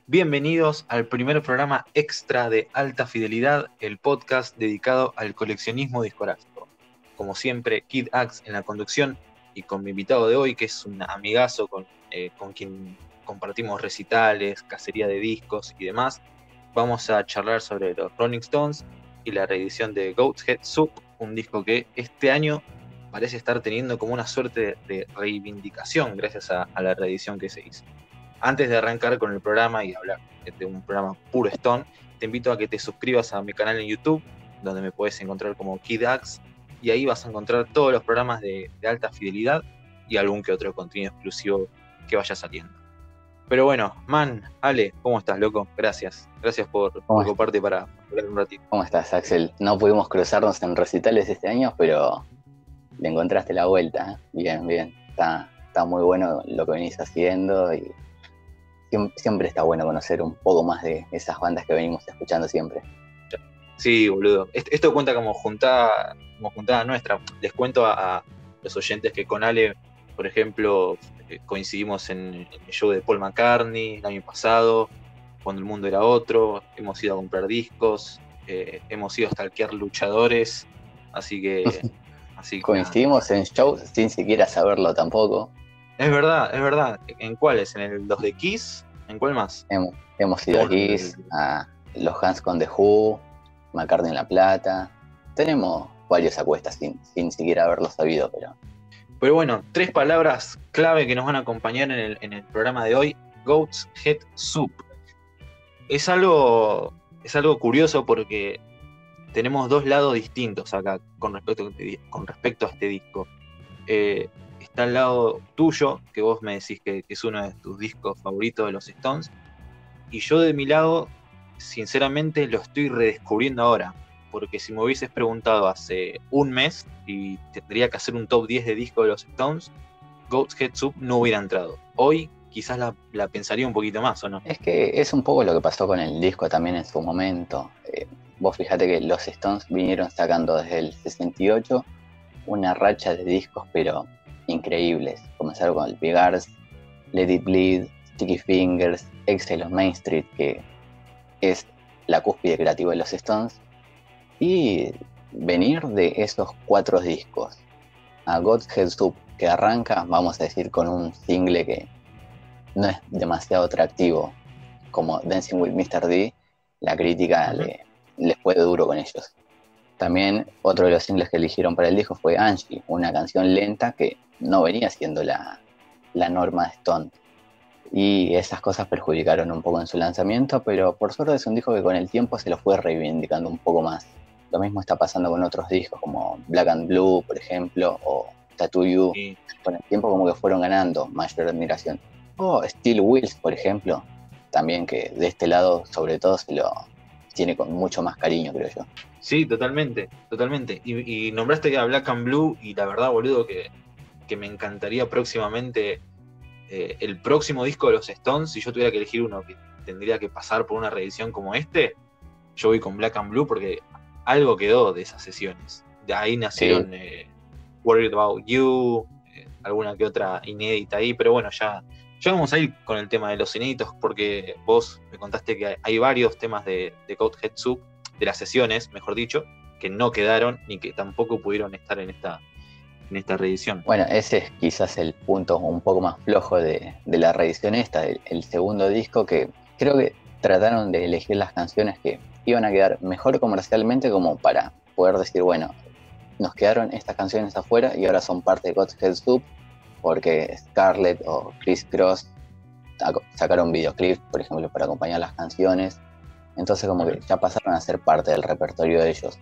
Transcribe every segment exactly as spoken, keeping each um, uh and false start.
Bienvenidos al primer programa extra de Alta Fidelidad, el podcast dedicado al coleccionismo discográfico. Como siempre, Kid Axe en la conducción y con mi invitado de hoy, que es un amigazo con, eh, con quien compartimos recitales, cacería de discos y demás. Vamos a charlar sobre los Rolling Stones y la reedición de Goat's Head Soup, un disco que este año parece estar teniendo como una suerte de, de reivindicación gracias a, a la reedición que se hizo. Antes de arrancar con el programa y hablar de un programa puro Stone, te invito a que te suscribas a mi canal en YouTube, donde me puedes encontrar como Kid Axe, y ahí vas a encontrar todos los programas de, de alta fidelidad y algún que otro contenido exclusivo que vaya saliendo. Pero bueno, man, Ale, ¿cómo estás, loco? Gracias. Gracias por, por ocuparte para hablar un ratito. ¿Cómo estás, Axel? No pudimos cruzarnos en recitales este año, pero le encontraste la vuelta, ¿eh? Bien, bien. Está, está muy bueno lo que venís haciendo y siempre está bueno conocer un poco más de esas bandas que venimos escuchando siempre. Sí, boludo. Esto cuenta como juntada, como juntada nuestra. Les cuento a, a los oyentes que con Ale, por ejemplo, coincidimos en, en el show de Paul McCartney el año pasado, cuando el mundo era otro. Hemos ido a comprar discos, eh, hemos ido a stalkear luchadores, así que... así Coincidimos que, en shows sin siquiera saberlo tampoco. Es verdad, es verdad. ¿En cuáles? ¿En el los de Kiss? ¿En cuál más? Hemos, hemos ido a Kiss, a los Hands con The Who, McCartney en La Plata. Tenemos varios acuestas sin, sin siquiera haberlo sabido, pero... Pero bueno, tres palabras clave que nos van a acompañar en el, en el programa de hoy. Goat's Head Soup. Es algo, es algo curioso porque tenemos dos lados distintos acá con respecto, con respecto a este disco. Eh, Está al lado tuyo, que vos me decís que, que es uno de tus discos favoritos de los Stones, y yo de mi lado, sinceramente, lo estoy redescubriendo ahora, porque si me hubieses preguntado hace un mes y tendría que hacer un top diez de discos de los Stones, Goat's Head Soup no hubiera entrado. Hoy quizás la, la pensaría un poquito más, ¿o no? Es que es un poco lo que pasó con el disco también en su momento. Eh, vos fíjate que los Stones vinieron sacando desde el sesenta y ocho una racha de discos, pero increíbles. Comenzaron con el Beggars, Let It Bleed, Sticky Fingers, Exile on Main Street, que es la cúspide creativa de los Stones, y venir de esos cuatro discos a Goat's Head Soup, que arranca, vamos a decir, con un single que no es demasiado atractivo, como Dancing with mister D, la crítica uh-huh. le, les fue duro con ellos. También otro de los singles que eligieron para el disco fue Angie, una canción lenta que no venía siendo la, la norma de Stone. Y esas cosas perjudicaron un poco en su lanzamiento, pero por suerte es un disco que con el tiempo se lo fue reivindicando un poco más. Lo mismo está pasando con otros discos como Black and Blue, por ejemplo, o Tattoo You. Sí. Con el tiempo como que fueron ganando mayor admiración. O Steel Wheels, por ejemplo, también que de este lado sobre todo se lo tiene con mucho más cariño, creo yo. Sí, totalmente, totalmente. Y, y nombraste a Black and Blue y la verdad, boludo, que, que me encantaría próximamente eh, el próximo disco de los Stones. Si yo tuviera que elegir uno que tendría que pasar por una reedición como este, yo voy con Black and Blue porque algo quedó de esas sesiones. De ahí nacieron sí. eh, Worried About You, eh, alguna que otra inédita ahí, pero bueno, ya... Ya vamos a ir con el tema de los inéditos porque vos me contaste que hay varios temas de, de Goat's Head Soup, de las sesiones, mejor dicho, que no quedaron ni que tampoco pudieron estar en esta, en esta reedición. Bueno, ese es quizás el punto un poco más flojo de, de la reedición esta, el, el segundo disco, que creo que trataron de elegir las canciones que iban a quedar mejor comercialmente como para poder decir, bueno, nos quedaron estas canciones afuera y ahora son parte de Goat's Head Soup, porque Scarlett o Chris Cross sacaron videoclips, por ejemplo, para acompañar las canciones. Entonces como que ya pasaron a ser parte del repertorio de ellos.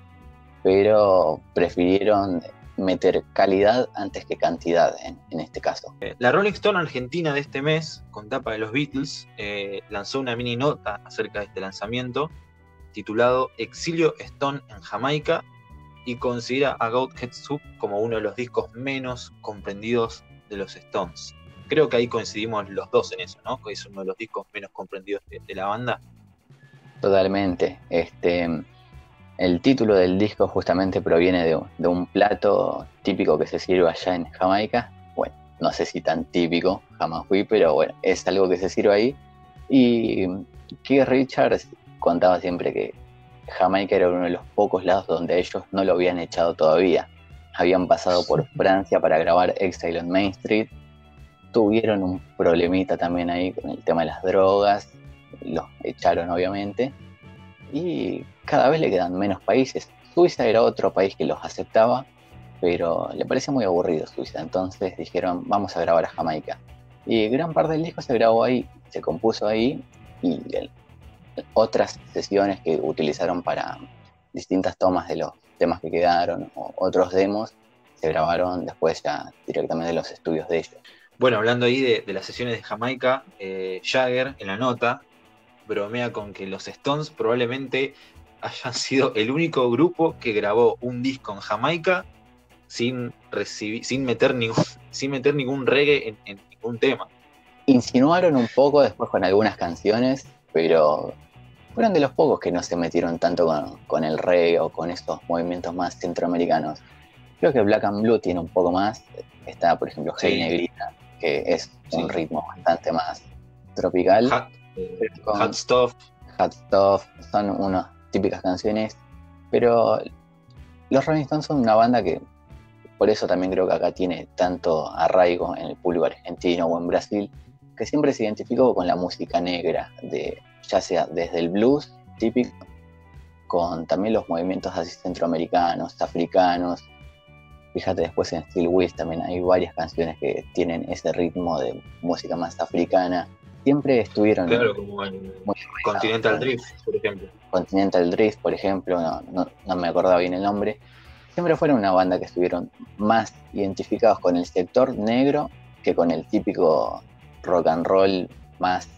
Pero prefirieron meter calidad antes que cantidad en, en este caso. La Rolling Stone Argentina de este mes, con tapa de los Beatles, eh, lanzó una mini nota acerca de este lanzamiento, titulado Exilio Stone en Jamaica, y considera a Goat's Head Soup como uno de los discos menos comprendidos de los Stones. Creo que ahí coincidimos los dos en eso, ¿no? Que es uno de los discos menos comprendidos de, de la banda. Totalmente. Este, el título del disco justamente proviene de, de un plato típico que se sirve allá en Jamaica. Bueno, no sé si tan típico, jamás fui, pero bueno, es algo que se sirve ahí. Y Keith Richards contaba siempre que Jamaica era uno de los pocos lados donde ellos no lo habían echado todavía. Habían pasado por Francia para grabar Exile on Main Street, tuvieron un problemita también ahí con el tema de las drogas, los echaron obviamente, y cada vez le quedan menos países. Suiza era otro país que los aceptaba, pero le parecía muy aburrido Suiza, entonces dijeron vamos a grabar a Jamaica. Y gran parte del disco se grabó ahí, se compuso ahí, y el, otras sesiones que utilizaron para distintas tomas de los temas que quedaron, o otros demos, se grabaron después ya directamente en los estudios de ellos. Bueno, hablando ahí de, de las sesiones de Jamaica, eh, Jagger en la nota bromea con que los Stones probablemente hayan sido el único grupo que grabó un disco en Jamaica sin recibir, sin meter ningún, sin meter ningún reggae en, en ningún tema. Insinuaron un poco después con algunas canciones, pero fueron de los pocos que no se metieron tanto con, con el reggae o con estos movimientos más centroamericanos. Creo que Black and Blue tiene un poco más. Está, por ejemplo, Hey Sí. Negrita, que es Sí. un ritmo bastante más tropical. Hot, eh, Con- Hot Stuff. Hot Stuff, son unas típicas canciones, pero los Rolling Stones son una banda que, por eso también creo que acá tiene tanto arraigo en el público argentino o en Brasil, que siempre se identificó con la música negra, de, ya sea desde el blues típico, con también los movimientos así centroamericanos, africanos. Fíjate, después en Steel Wheels también hay varias canciones que tienen ese ritmo de música más africana. Siempre estuvieron Claro, como en muy Continental Drift, por ejemplo. Continental Drift, por ejemplo, no, no, no me acordaba bien el nombre. Siempre fueron una banda que estuvieron más identificados con el sector negro que con el típico rock and roll más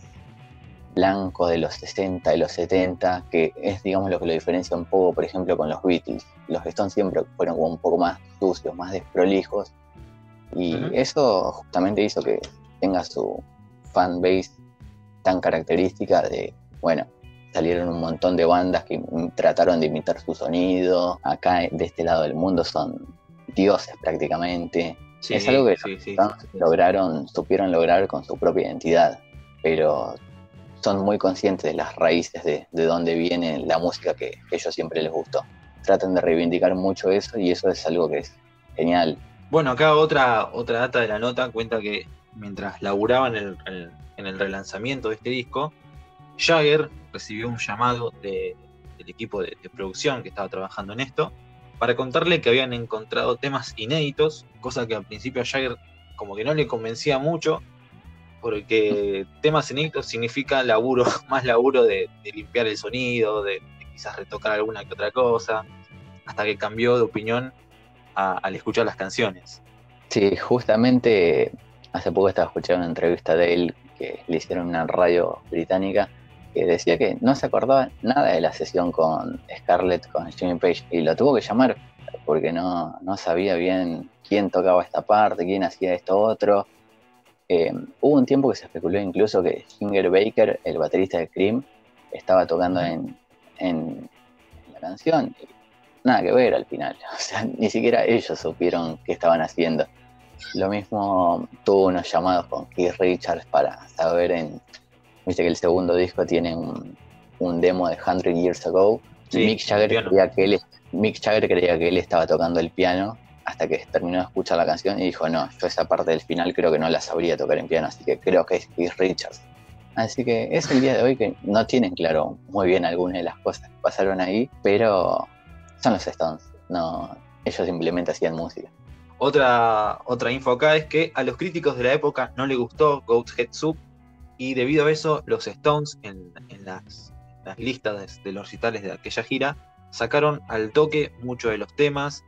blanco de los sesenta y los setenta, que es, digamos, lo que lo diferencia un poco, por ejemplo, con los Beatles. Los Stones siempre fueron como un poco más sucios, más desprolijos, y Ujú. eso justamente hizo que tenga su fanbase tan característica de, bueno, salieron un montón de bandas que trataron de imitar su sonido. Acá de este lado del mundo son dioses prácticamente. Sí, es algo que sí, los sí, Stones sí. lograron, supieron lograr con su propia identidad, pero son muy conscientes de las raíces de, de dónde viene la música que, que a ellos siempre les gustó. Tratan de reivindicar mucho eso, y eso es algo que es genial. Bueno, acá otra, otra data de la nota cuenta que mientras laburaban en el, en- en el relanzamiento de este disco, Jagger recibió un llamado de- del equipo de, de producción que estaba trabajando en esto para contarle que habían encontrado temas inéditos, cosa que al principio a Jagger como que no le convencía mucho, porque temas inéditos significa laburo, más laburo de, de limpiar el sonido, de, de quizás retocar alguna que otra cosa, hasta que cambió de opinión a- al escuchar las canciones. Sí, justamente hace poco estaba escuchando una entrevista de él que le hicieron en una radio británica, que decía que no se acordaba nada de la sesión con Scarlett, con Jimmy Page, y lo tuvo que llamar porque no, no sabía bien quién tocaba esta parte, quién hacía esto otro. Eh, hubo un tiempo que se especuló incluso que Ginger Baker, el baterista de Cream, estaba tocando en, en, en la canción. Y nada que ver al final, o sea, ni siquiera ellos supieron qué estaban haciendo. Lo mismo tuvo unos llamados con Keith Richards para saber en... Viste que el segundo disco tiene un, un demo de Hundred Years Ago. Sí, Mick Jagger piano. creía que él, Mick Jagger creía que él estaba tocando el piano hasta que terminó de escuchar la canción y dijo, no, yo esa parte del final creo que no la sabría tocar en piano, así que creo que es Keith Richards. Así que es el día de hoy que no tienen claro muy bien algunas de las cosas que pasaron ahí, pero son los Stones, no, ellos simplemente hacían música. Otra, otra info acá es que a los críticos de la época no les gustó Goat's Head Soup, y debido a eso los Stones en, en las, las listas de, de los recitales de aquella gira sacaron al toque muchos de los temas,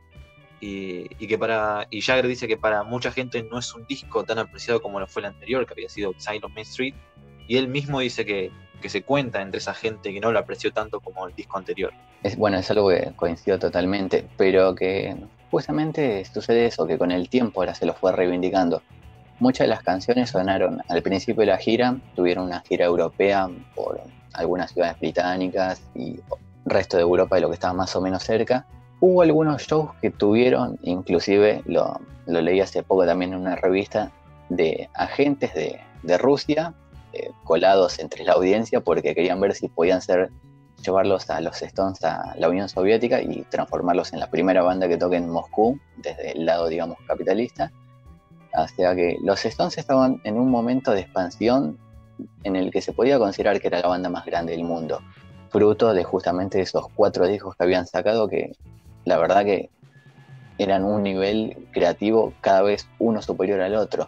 y, y que para y Jagger dice que para mucha gente no es un disco tan apreciado como lo fue el anterior, que había sido Exile on Main Street, y él mismo dice que, que se cuenta entre esa gente que no lo apreció tanto como el disco anterior. Es, bueno, es algo que coincido totalmente, pero que justamente sucede eso, que con el tiempo ahora se lo fue reivindicando. Muchas de las canciones sonaron al principio de la gira, tuvieron una gira europea por algunas ciudades británicas y resto de Europa de lo que estaba más o menos cerca. Hubo algunos shows que tuvieron, inclusive lo, lo leí hace poco también en una revista, de agentes de, de Rusia eh, colados entre la audiencia porque querían ver si podían ser, llevarlos a los Stones a la Unión Soviética y transformarlos en la primera banda que toque en Moscú, desde el lado, digamos, capitalista. O sea que los Stones estaban en un momento de expansión en el que se podía considerar que era la banda más grande del mundo, fruto de justamente esos cuatro discos que habían sacado, que la verdad que eran un nivel creativo cada vez uno superior al otro.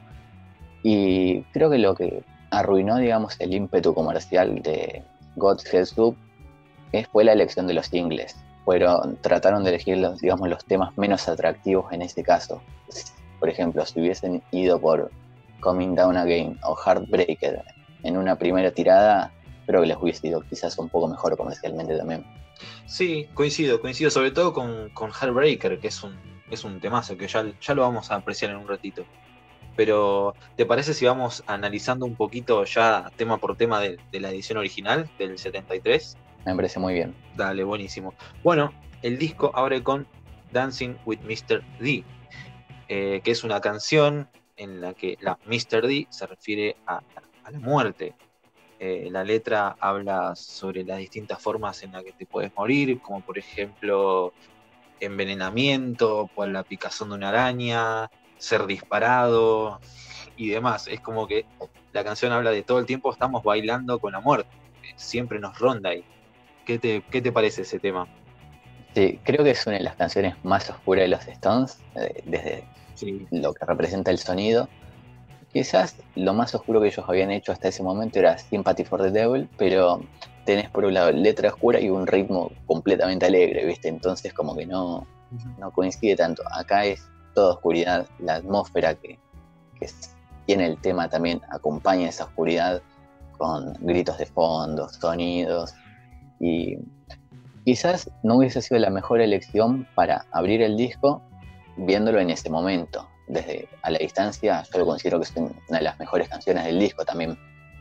Y creo que lo que arruinó, digamos, el ímpetu comercial de God's Head Soup fue la elección de los singles. Fueron, trataron de elegir los, digamos, los temas menos atractivos en ese caso. Por ejemplo, si hubiesen ido por Coming Down Again o Heartbreaker en una primera tirada, creo que les hubiese ido quizás un poco mejor comercialmente también. Sí, coincido, coincido, sobre todo con, con Heartbreaker, que es un, es un temazo que ya, ya lo vamos a apreciar en un ratito. Pero, ¿te parece si vamos analizando un poquito ya tema por tema de, de la edición original del setenta y tres? Me parece muy bien. Dale, buenísimo. Bueno, el disco abre con Dancing with mister D, eh, que es una canción en la que la mister D se refiere a, a la muerte. Eh, la letra habla sobre las distintas formas en las que te puedes morir, como por ejemplo envenenamiento por la picazón de una araña, ser disparado y demás. Es como que la canción habla de todo el tiempo estamos bailando con la muerte, siempre nos ronda ahí. ¿Qué te, qué te parece ese tema? Sí, creo que es una de las canciones más oscuras de los Stones, eh, desde sí. lo que representa el sonido. Quizás lo más oscuro que ellos habían hecho hasta ese momento era Sympathy for the Devil, pero tenés por un lado letra oscura y un ritmo completamente alegre, ¿viste? Entonces como que no, no coincide tanto. Acá es toda oscuridad, la atmósfera que, que tiene el tema también acompaña esa oscuridad con gritos de fondo, sonidos, y quizás no hubiese sido la mejor elección para abrir el disco viéndolo en ese momento. Desde a la distancia yo lo considero que es una de las mejores canciones del disco también,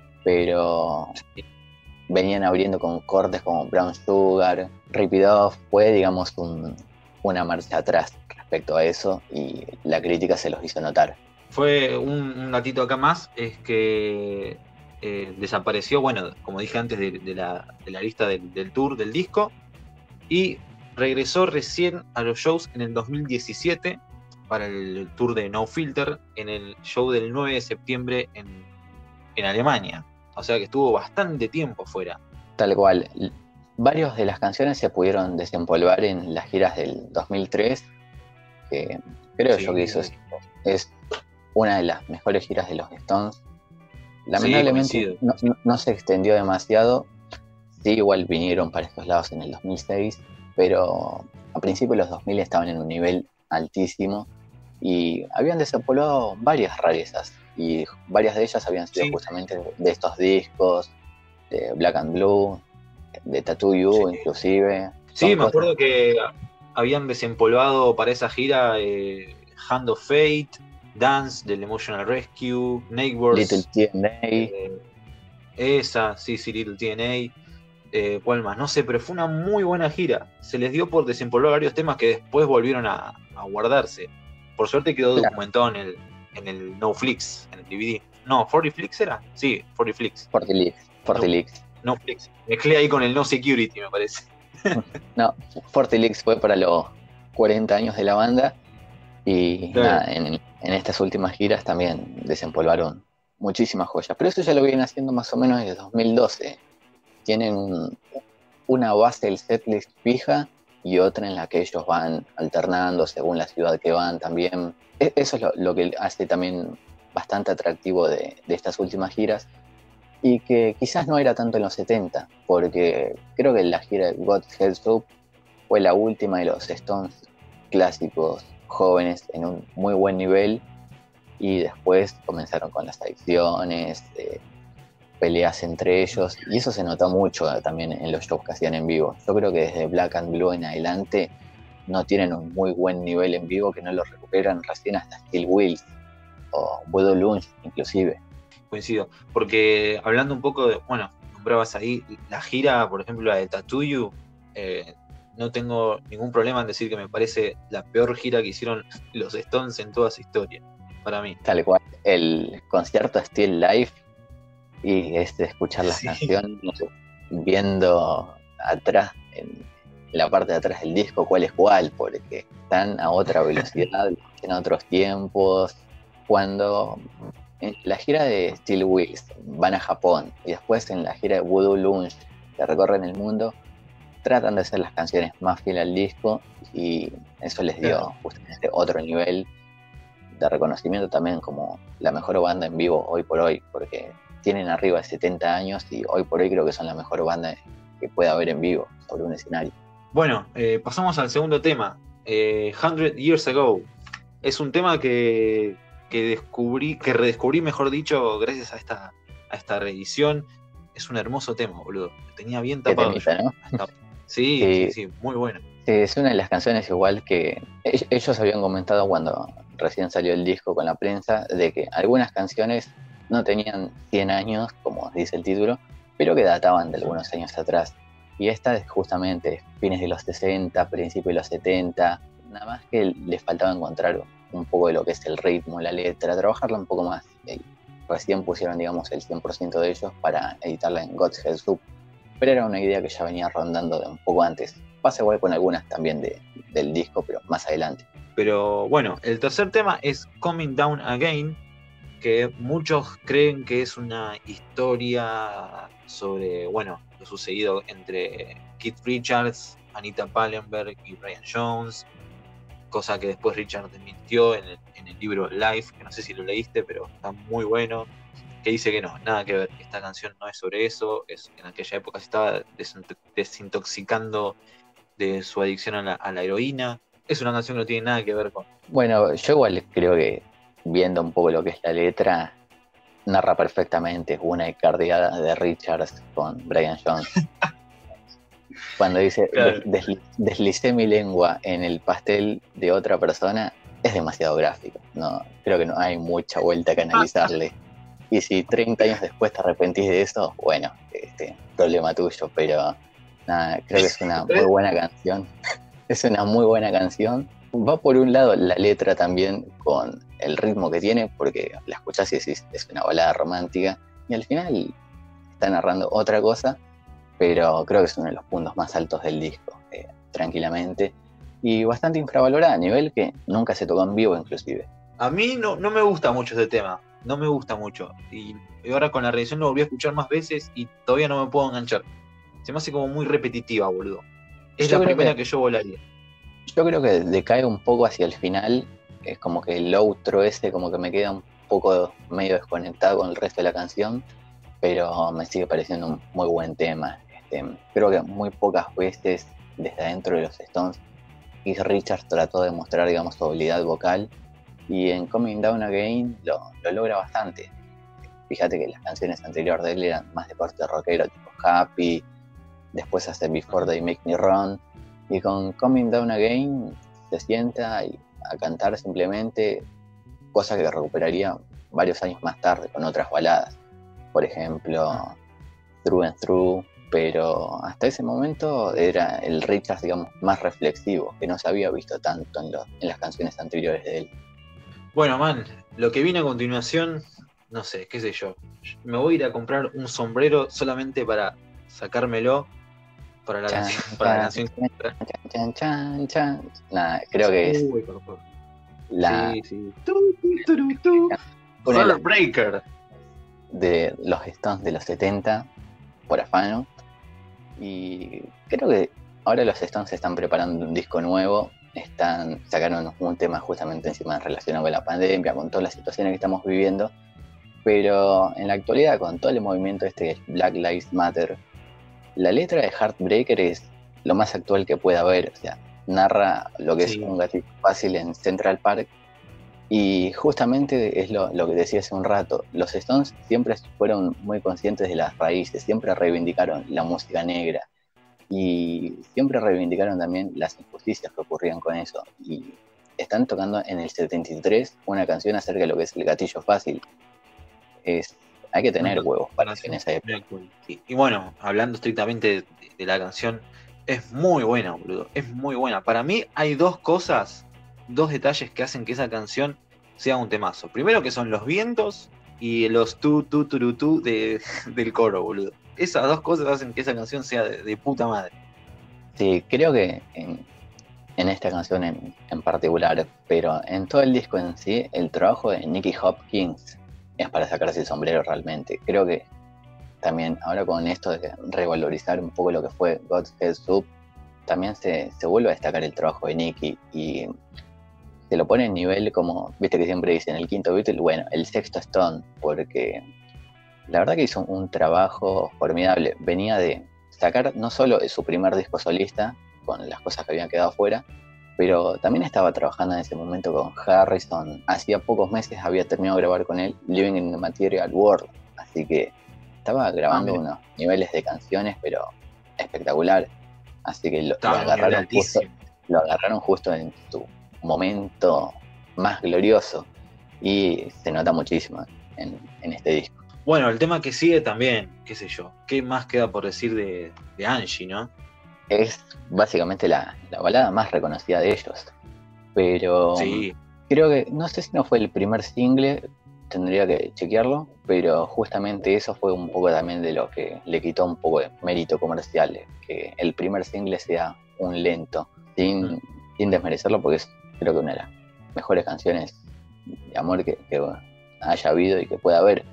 pero venían abriendo con cortes como Brown Sugar, Rip It Off, fue digamos un, una marcha atrás respecto a eso y la crítica se los hizo notar. Fue un, un datito acá más, es que eh, desapareció, bueno, como dije antes, de, de, la, de la lista del, del tour del disco, y regresó recién a los shows en el dos mil diecisiete para el tour de No Filter, en el show del nueve de septiembre en, en Alemania. O sea que estuvo bastante tiempo fuera. Tal cual. Varias de las canciones se pudieron desempolvar en las giras del dos mil tres, que creo sí. yo que hizo es, es una de las mejores giras de los Stones. Lamentablemente sí, no, no, no se extendió demasiado. Sí, igual vinieron para estos lados en el dos mil seis, pero a principios de los dos mil estaban en un nivel altísimo y habían desempolvado varias rarezas y varias de ellas habían sido sí. justamente de estos discos, de Black and Blue, de Tattoo You sí. inclusive. Sí, me cosas... acuerdo que habían desempolvado para esa gira eh, Hand of Fate, Dance del Emotional Rescue, Neighbors, Little T N A, eh, esa, sí, sí, Little T N A. Eh, ¿Cuál más? No sé, pero fue una muy buena gira. Se les dio por desempolvar varios temas que después volvieron a, a guardarse. Por suerte quedó claro. documentado en el, en el NoFlix, en el D V D. No, ¿cuarenta era? Sí, cuarenta. cuarenta. No, NoFlix. Mezclé ahí con el No Security, me parece. No, cuarenta fue para los cuarenta años de la banda. Y claro. nada, en, en estas últimas giras también desempolvaron muchísimas joyas. Pero eso ya lo vienen haciendo más o menos desde dos mil doce. Tienen un, una base del setlist fija y otra en la que ellos van alternando según la ciudad que van también. Eso es lo, lo que hace también bastante atractivo de, de estas últimas giras y que quizás no era tanto en los setenta, porque creo que la gira de God's Head Soup fue la última de los Stones clásicos jóvenes en un muy buen nivel y después comenzaron con las adicciones, eh, peleas entre ellos, y eso se notó mucho también en los shows que hacían en vivo. Yo creo que desde Black and Blue en adelante no tienen un muy buen nivel en vivo, que no lo recuperan recién hasta Steel Wheels o Voodoo Lounge inclusive. Coincido, porque hablando un poco de, bueno, nombrabas ahí la gira, por ejemplo la de Tattoo You, eh, no tengo ningún problema en decir que me parece la peor gira que hicieron los Stones en toda su historia, para mí. Tal cual, el concierto Still Life y es de escuchar las Sí. canciones, no sé, viendo atrás, en la parte de atrás del disco, cuál es cuál, porque están a otra velocidad, en otros tiempos. Cuando en la gira de Steel Wheels van a Japón y después en la gira de Voodoo Lounge que recorren el mundo, tratan de hacer las canciones más fieles al disco y eso les dio Claro. justamente otro nivel de reconocimiento también como la mejor banda en vivo hoy por hoy, porque tienen arriba de setenta años y hoy por hoy creo que son la mejor banda que puede haber en vivo sobre un escenario. Bueno, eh, pasamos al segundo tema, eh, Hundred Years Ago. Es un tema que, que descubrí, que redescubrí, mejor dicho, gracias a esta, a esta reedición. Es un hermoso tema, boludo. Lo tenía bien Qué tapado temita, yo. ¿no? Hasta- Sí, Sí, sí, sí, muy bueno. sí, es una de las canciones igual que ell- ellos habían comentado cuando recién salió el disco con la prensa, de que algunas canciones no tenían cien años, como dice el título, pero que databan de algunos años atrás. Y esta es justamente fines de los sesenta, principios de los setenta, nada más que les faltaba encontrar un poco de lo que es el ritmo, la letra, trabajarla un poco más. Y recién pusieron, digamos, el cien por ciento de ellos para editarla en God's Head Soup, pero era una idea que ya venía rondando de un poco antes. Pasa igual con algunas también de, del disco, pero más adelante. Pero bueno, el tercer tema es Coming Down Again, que muchos creen que es una historia sobre, bueno, lo sucedido entre Keith Richards, Anita Pallenberg y Brian Jones, cosa que después Richard desmintió en el, en el libro Life, que no sé si lo leíste, pero está muy bueno, que dice que no, nada que ver, esta canción no es sobre eso, es en aquella época se estaba desintoxicando de su adicción a la, a la heroína. Es una canción que no tiene nada que ver con... Bueno, yo igual creo que viendo un poco lo que es la letra, narra perfectamente una cardiada de Richards con Brian Jones. Cuando dice, Claro. des, des, deslicé mi lengua en el pastel de otra persona, es demasiado gráfico. No, creo que no hay mucha vuelta que analizarle. Y si treinta años después te arrepentís de eso, bueno, este, problema tuyo, pero nada, creo que es una muy buena canción. Es una muy buena canción. Va por un lado la letra también con el ritmo que tiene, porque la escuchás y decís, es una balada romántica, y al final está narrando otra cosa, pero creo que es uno de los puntos más altos del disco, eh, tranquilamente, y bastante infravalorada, a nivel que nunca se tocó en vivo inclusive. A mí no, no me gusta mucho ese tema, no me gusta mucho, y ahora con la reedición lo volví a escuchar más veces y todavía no me puedo enganchar. Se me hace como muy repetitiva, boludo. Es yo la primera que, que yo volaría. Yo creo que decae un poco hacia el final, es como que el outro ese como que me queda un poco medio desconectado con el resto de la canción, pero me sigue pareciendo un muy buen tema. Este, creo que muy pocas veces desde adentro de los Stones Keith Richards trató de mostrar, digamos, su habilidad vocal, y en Coming Down Again lo, lo logra bastante. Fíjate que las canciones anteriores de él eran más de corte rockero, tipo Happy, después hace Before They Make Me Run, y con Coming Down Again se sienta y a cantar simplemente, cosa que recuperaría varios años más tarde con otras baladas, por ejemplo Through and Through, pero hasta ese momento era el Richards, digamos, más reflexivo, que no se había visto tanto en, lo, en las canciones anteriores de él. Bueno, man, lo que viene a continuación, no sé, qué sé yo, me voy a ir a comprar un sombrero solamente para sacármelo para la Chan, canción. Para chan, la canción. chan, chan, chan, chan. Nada, creo que es Uy, por favor. la, Sí, sí. Tu, tu, tu, tu. una de las Heartbreaker. de los Stones de los setenta por afano, y creo que ahora los Stones se están preparando un disco nuevo, están sacaron un tema justamente encima relacionado con la pandemia, con todas las situaciones que estamos viviendo, pero en la actualidad con todo el movimiento este de Black Lives Matter, la letra de Heartbreaker es lo más actual que pueda haber, o sea, narra lo que sí. es un gatito fácil en Central Park. Y justamente es lo, lo que decía hace un rato, los Stones siempre fueron muy conscientes de las raíces, siempre reivindicaron la música negra y siempre reivindicaron también las injusticias que ocurrían con eso. Y están tocando en el setenta y tres una canción acerca de lo que es el gatillo fácil. Es, hay que tener huevos para hacer en esa época. Y, y bueno, hablando estrictamente de, de la canción, es muy buena, boludo, es muy buena. Para mí hay dos cosas... dos detalles que hacen que esa canción sea un temazo. Primero que son los vientos y los tu, tu, turu, tu de, del coro, boludo. Esas dos cosas hacen que esa canción sea de, de puta madre. Sí, creo que en, en esta canción en, en particular, pero en todo el disco en sí, el trabajo de Nicky Hopkins es para sacarse el sombrero realmente. Creo que también ahora con esto de revalorizar un poco lo que fue God's Head Soup, también se, se vuelve a destacar el trabajo de Nicky y se lo pone en nivel como, viste que siempre dicen, el quinto Beatle, bueno, el sexto Stone, porque la verdad que hizo un, un trabajo formidable. Venía de sacar no solo su primer disco solista, con las cosas que habían quedado afuera, pero también estaba trabajando en ese momento con Harrison. Hacía pocos meses había terminado de grabar con él Living in the Material World, así que estaba grabando ah, unos niveles de canciones, pero espectacular. Así que lo, lo, agarraron justo, lo agarraron justo en su momento más glorioso y se nota muchísimo en, en este disco. Bueno, el tema que sigue también, qué sé yo, ¿qué más queda por decir de, de Angie, no? Es básicamente la, la balada más reconocida de ellos, pero sí. Creo que, no sé si no fue el primer single, tendría que chequearlo, pero justamente eso fue un poco también de lo que le quitó un poco de mérito comercial, que el primer single sea un lento, sin, mm. sin desmerecerlo, porque es creo que una de las mejores canciones de amor que, que haya habido y que pueda haber,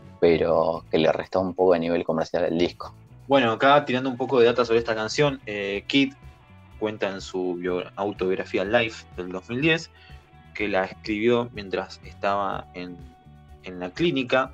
pero que le restó un poco de nivel comercial al disco. Bueno, acá tirando un poco de data sobre esta canción, eh, Kid cuenta en su bio- autobiografía Life del dos mil diez que la escribió mientras estaba en, en la clínica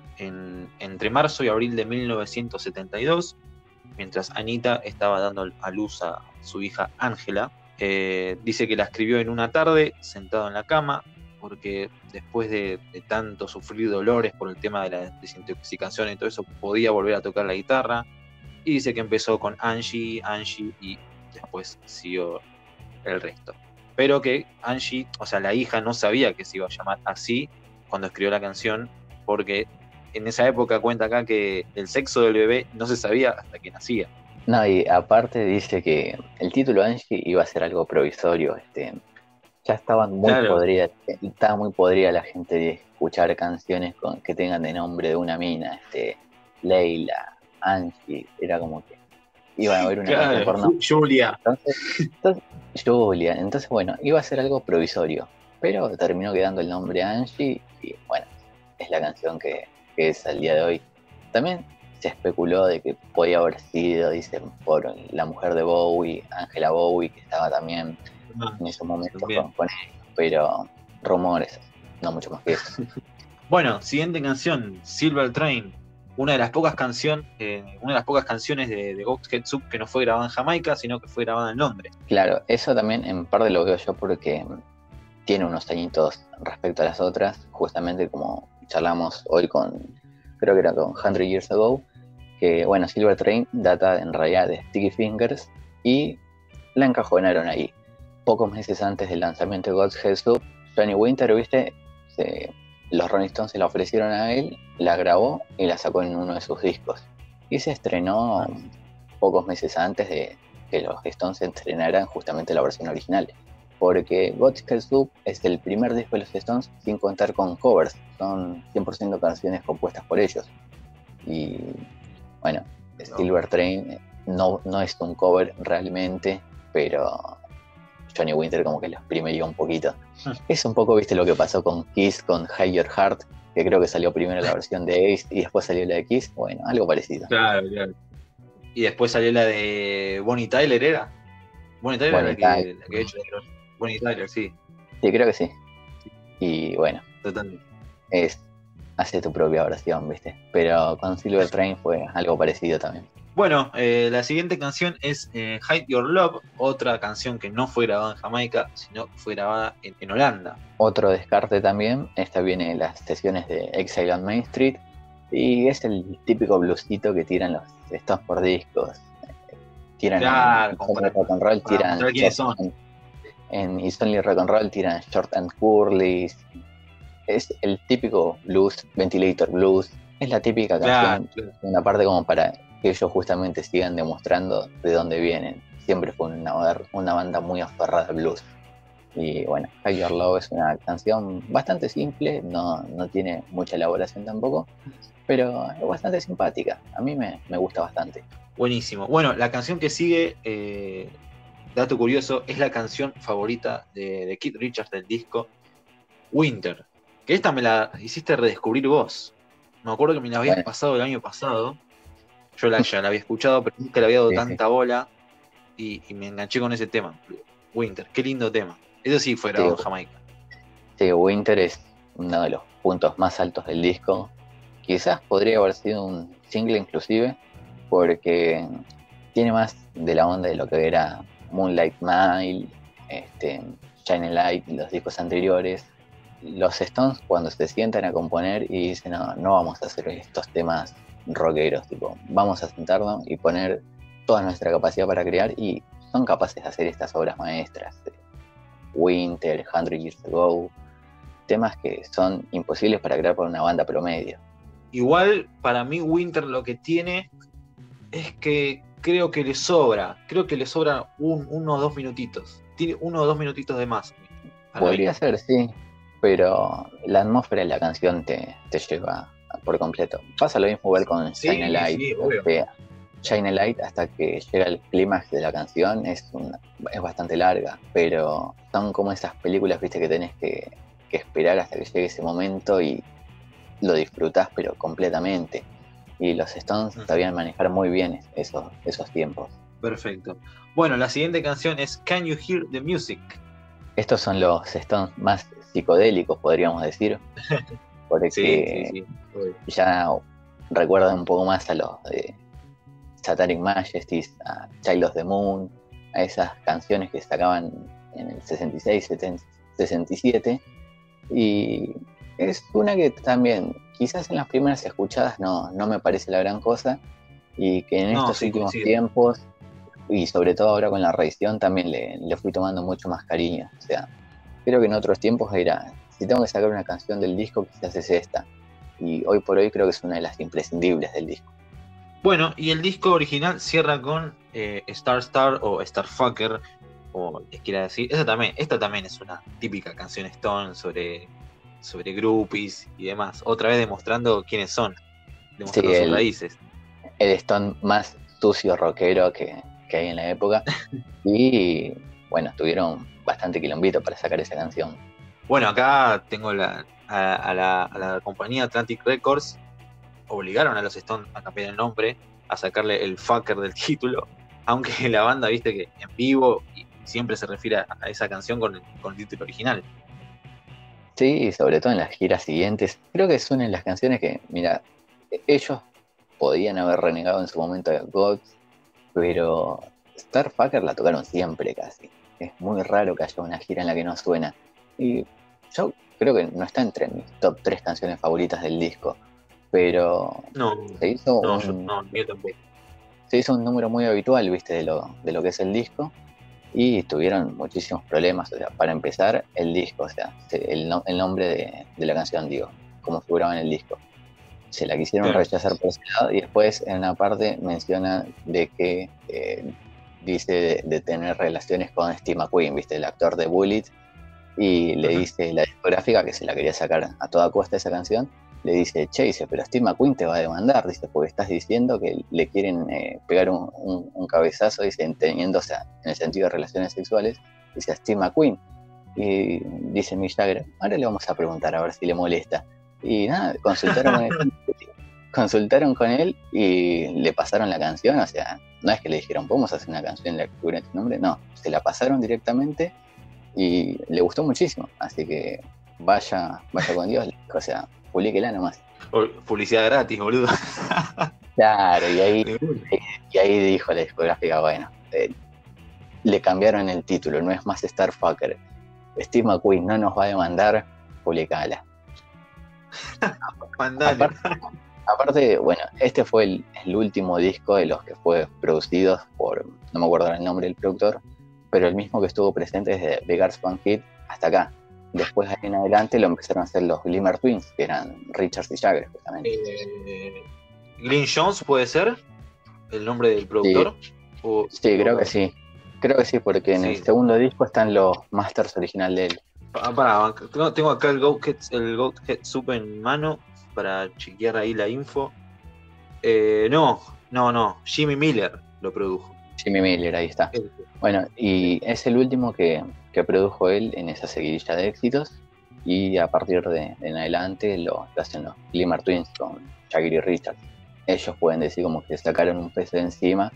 en, entre marzo y abril de mil novecientos setenta y dos, mientras Anita estaba dando a luz a su hija Ángela. Eh, dice que la escribió en una tarde, sentado en la cama, porque después de, de tanto sufrir dolores por el tema de la desintoxicación y todo eso, podía volver a tocar la guitarra. Y dice que empezó con Angie, Angie y después siguió el resto. Pero que Angie, o sea, la hija no sabía que se iba a llamar así cuando escribió la canción, porque en esa época cuenta acá que el sexo del bebé no se sabía hasta que nacía. No, y aparte dice que el título Angie iba a ser algo provisorio. Este, ya estaban muy claro. podrida, estaba muy podrida la gente de escuchar canciones con, que tengan de nombre de una mina, este, Leila, Angie, era como que iban a haber una claro, canción por no. Julia. Entonces, entonces, Julia, entonces bueno, iba a ser algo provisorio, pero terminó quedando el nombre Angie y bueno, es la canción que, que es al día de hoy. También se especuló de que podía haber sido, dicen, por la mujer de Bowie, Angela Bowie, que estaba también ah, en esos momentos con, con él, pero rumores, no mucho más que eso. Bueno, siguiente canción, Silver Train, una de las pocas canciones, eh, una de las pocas canciones de, de God's Head Soup que no fue grabada en Jamaica, sino que fue grabada en Londres. Claro, eso también en parte lo veo yo porque tiene unos añitos respecto a las otras, justamente como charlamos hoy con, creo que era con Hundred Years Ago, que bueno, Silver Train data en realidad de Sticky Fingers y la encajonaron ahí. Pocos meses antes del lanzamiento de God's Head Soup, Johnny Winter, viste, se, los Rolling Stones se la ofrecieron a él, la grabó y la sacó en uno de sus discos. Y se estrenó pocos meses antes de que los Stones estrenaran justamente la versión original. Porque God's Head Soup es el primer disco de los Stones sin contar con covers. Son cien por ciento canciones compuestas por ellos. Y bueno, no. Silver Train no, no es un cover realmente, pero Johnny Winter como que lo exprimió un poquito. Es un poco, viste, lo que pasó con Kiss, con Hide Your Heart, que creo que salió primero la versión de Ace y después salió la de Kiss. Bueno, algo parecido. Claro, claro. Y después salió la de Bonnie Tyler, ¿era? Bonnie Tyler Bonnie era la que, la que he hecho. Bonnie Tyler, sí. Sí, creo que sí. Y bueno, totalmente. Es, hace tu propia versión, ¿viste? Pero con Silver Train fue algo parecido también. Bueno, eh, la siguiente canción es eh, Hide Your Love, otra canción que no fue grabada en Jamaica, sino que fue grabada en, en Holanda. Otro descarte también, esta viene en las sesiones de Exile on Main Street, y es el típico bluesito que tiran los Stones por discos. Tiran claro, en, en Rock and Roll, tiran en, en It's Only Rock and Roll, tiran Short and Curly. Es el típico blues, Ventilator Blues. Es la típica canción, claro, claro. Una parte como para que ellos justamente sigan demostrando de dónde vienen. Siempre fue una, una banda muy aferrada al blues. Y bueno, Hide Your Love es una canción bastante simple, no, no tiene mucha elaboración tampoco, pero es bastante simpática. A mí me, me gusta bastante. Buenísimo. Bueno, la canción que sigue, eh, dato curioso, es la canción favorita de, de Keith Richards del disco Winter. Que esta me la hiciste redescubrir vos. Me acuerdo que me la habías Bueno, pasado el año pasado. Yo la, ya la había escuchado, pero nunca le había dado sí, tanta sí. bola. Y, y me enganché con ese tema. Winter, qué lindo tema. Eso sí fue Sí, grabado en Jamaica. sí, Winter es uno de los puntos más altos del disco. Quizás podría haber sido un single inclusive, porque tiene más de la onda de lo que era Moonlight Mile, este, Shine Light, los discos anteriores. Los Stones cuando se sientan a componer y dicen, no, no vamos a hacer estos temas rockeros, tipo, vamos a sentarnos y poner toda nuestra capacidad para crear, y son capaces de hacer estas obras maestras. Winter, Hundred Years Ago, temas que son imposibles para crear por una banda promedio. Igual, para mí, Winter lo que tiene es que creo que le sobra. Creo que le sobra un, uno o dos minutitos. Tiene uno o dos minutitos de más. Podría mí. ser, sí, pero la atmósfera de la canción te, te lleva por completo. Pasa lo mismo igual con sí, Shine Light. Sí, obvio. Este, Shine Light, hasta que llega el clímax de la canción, es, una, es bastante larga, pero son como esas películas, viste, que tenés que, que esperar hasta que llegue ese momento y lo disfrutás, pero completamente. Y los Stones uh-huh. sabían manejar muy bien esos, esos tiempos. Perfecto. Bueno, la siguiente canción es Can You Hear the Music? Estos son los Stones más psicodélicos, podríamos decir, porque sí, sí, sí. ya recuerdan un poco más a los de Satanic Majesties, a Child of the Moon, a esas canciones que sacaban en el sesenta y seis, sesenta y siete, y es una que también quizás en las primeras escuchadas no, no me parece la gran cosa, y que en no, estos sí, últimos coincido. tiempos, y sobre todo ahora con la reedición, también le, le fui tomando mucho más cariño. O sea, creo que en otros tiempos era, si tengo que sacar una canción del disco, quizás es esta, y hoy por hoy creo que es una de las imprescindibles del disco. Bueno, y el disco original cierra con eh, Star Star o Starfucker, o les quiera decir. Esta también, esta también es una típica canción Stone sobre, sobre groupies y demás. Otra vez demostrando quiénes son, demostrando sí, sus el, raíces. El Stone más sucio rockero que, que hay en la época. Y bueno, tuvieron bastante quilombito para sacar esa canción. Bueno, acá tengo la, a, a, la, a la compañía Atlantic Records. Obligaron a los Stones a cambiar el nombre, a sacarle el fucker del título, aunque la banda, viste que en vivo y siempre se refiere a, a esa canción con el, con el título original. Sí, sobre todo en las giras siguientes. Creo que son en las canciones que, mira, ellos podían haber renegado en su momento de Gods, pero Starfucker la tocaron siempre casi. Es muy raro que haya una gira en la que no suena. Y yo creo que no está entre mis top tres canciones favoritas del disco. Pero no, se hizo no, un, yo, no, yo tampoco. Se hizo un número muy habitual, viste, de lo, de lo que es el disco, y tuvieron muchísimos problemas. O sea, para empezar, el disco, o sea, el, el nombre de, de la canción, digo, como figuraba en el disco, se la quisieron claro. rechazar por ese lado, y después en una parte menciona de que eh, dice de, de tener relaciones con Steve McQueen, viste, el actor de Bullet, y le uh-huh. dice la discográfica que se la quería sacar a toda costa esa canción. Le dice, che, dice, pero Steve McQueen te va a demandar, dice, porque estás diciendo que le quieren eh, pegar un, un, un cabezazo, dice, teniendo, o sea, en el sentido de relaciones sexuales, dice a Steve McQueen. Y dice Mick Jagger, ahora le vamos a preguntar a ver si le molesta. Y nada, consultaron con él, consultaron con él y le pasaron la canción. O sea, no es que le dijeron, ¿podemos hacer una canción en la que figure tu nombre? No, se la pasaron directamente y le gustó muchísimo. Así que vaya, vaya con Dios, o sea, publiquela nomás. Publicidad gratis, boludo. Claro, y ahí, y ahí dijo la discográfica, bueno, eh, le cambiaron el título, no es más Starfucker. Steve McQueen no nos va a demandar, publicala. aparte, aparte, bueno, este fue el, el último disco de los que fue producido por, no me acuerdo el nombre del productor, pero el mismo que estuvo presente desde Beggars Banquet hasta acá. Después, ahí en adelante, lo empezaron a hacer los Glimmer Twins, que eran Richards y Jagger, justamente. Eh, ¿Glyn Johns puede ser el nombre del productor? Sí, o, sí o... creo que sí. Creo que sí, porque en el Sí. segundo disco están los masters original de él. Ah, pará, tengo, tengo acá el Goathead, el Goathead Sub en mano para chequear ahí la info. Eh, no, no, no. Jimmy Miller lo produjo. Jimmy Miller, ahí está. Él. Bueno, y es el último que, que produjo él en esa seguidilla de éxitos. Y a partir de, de en adelante lo, lo hacen los Glimmer Twins con Jagger y Richards. Ellos pueden decir como que sacaron un peso de encima,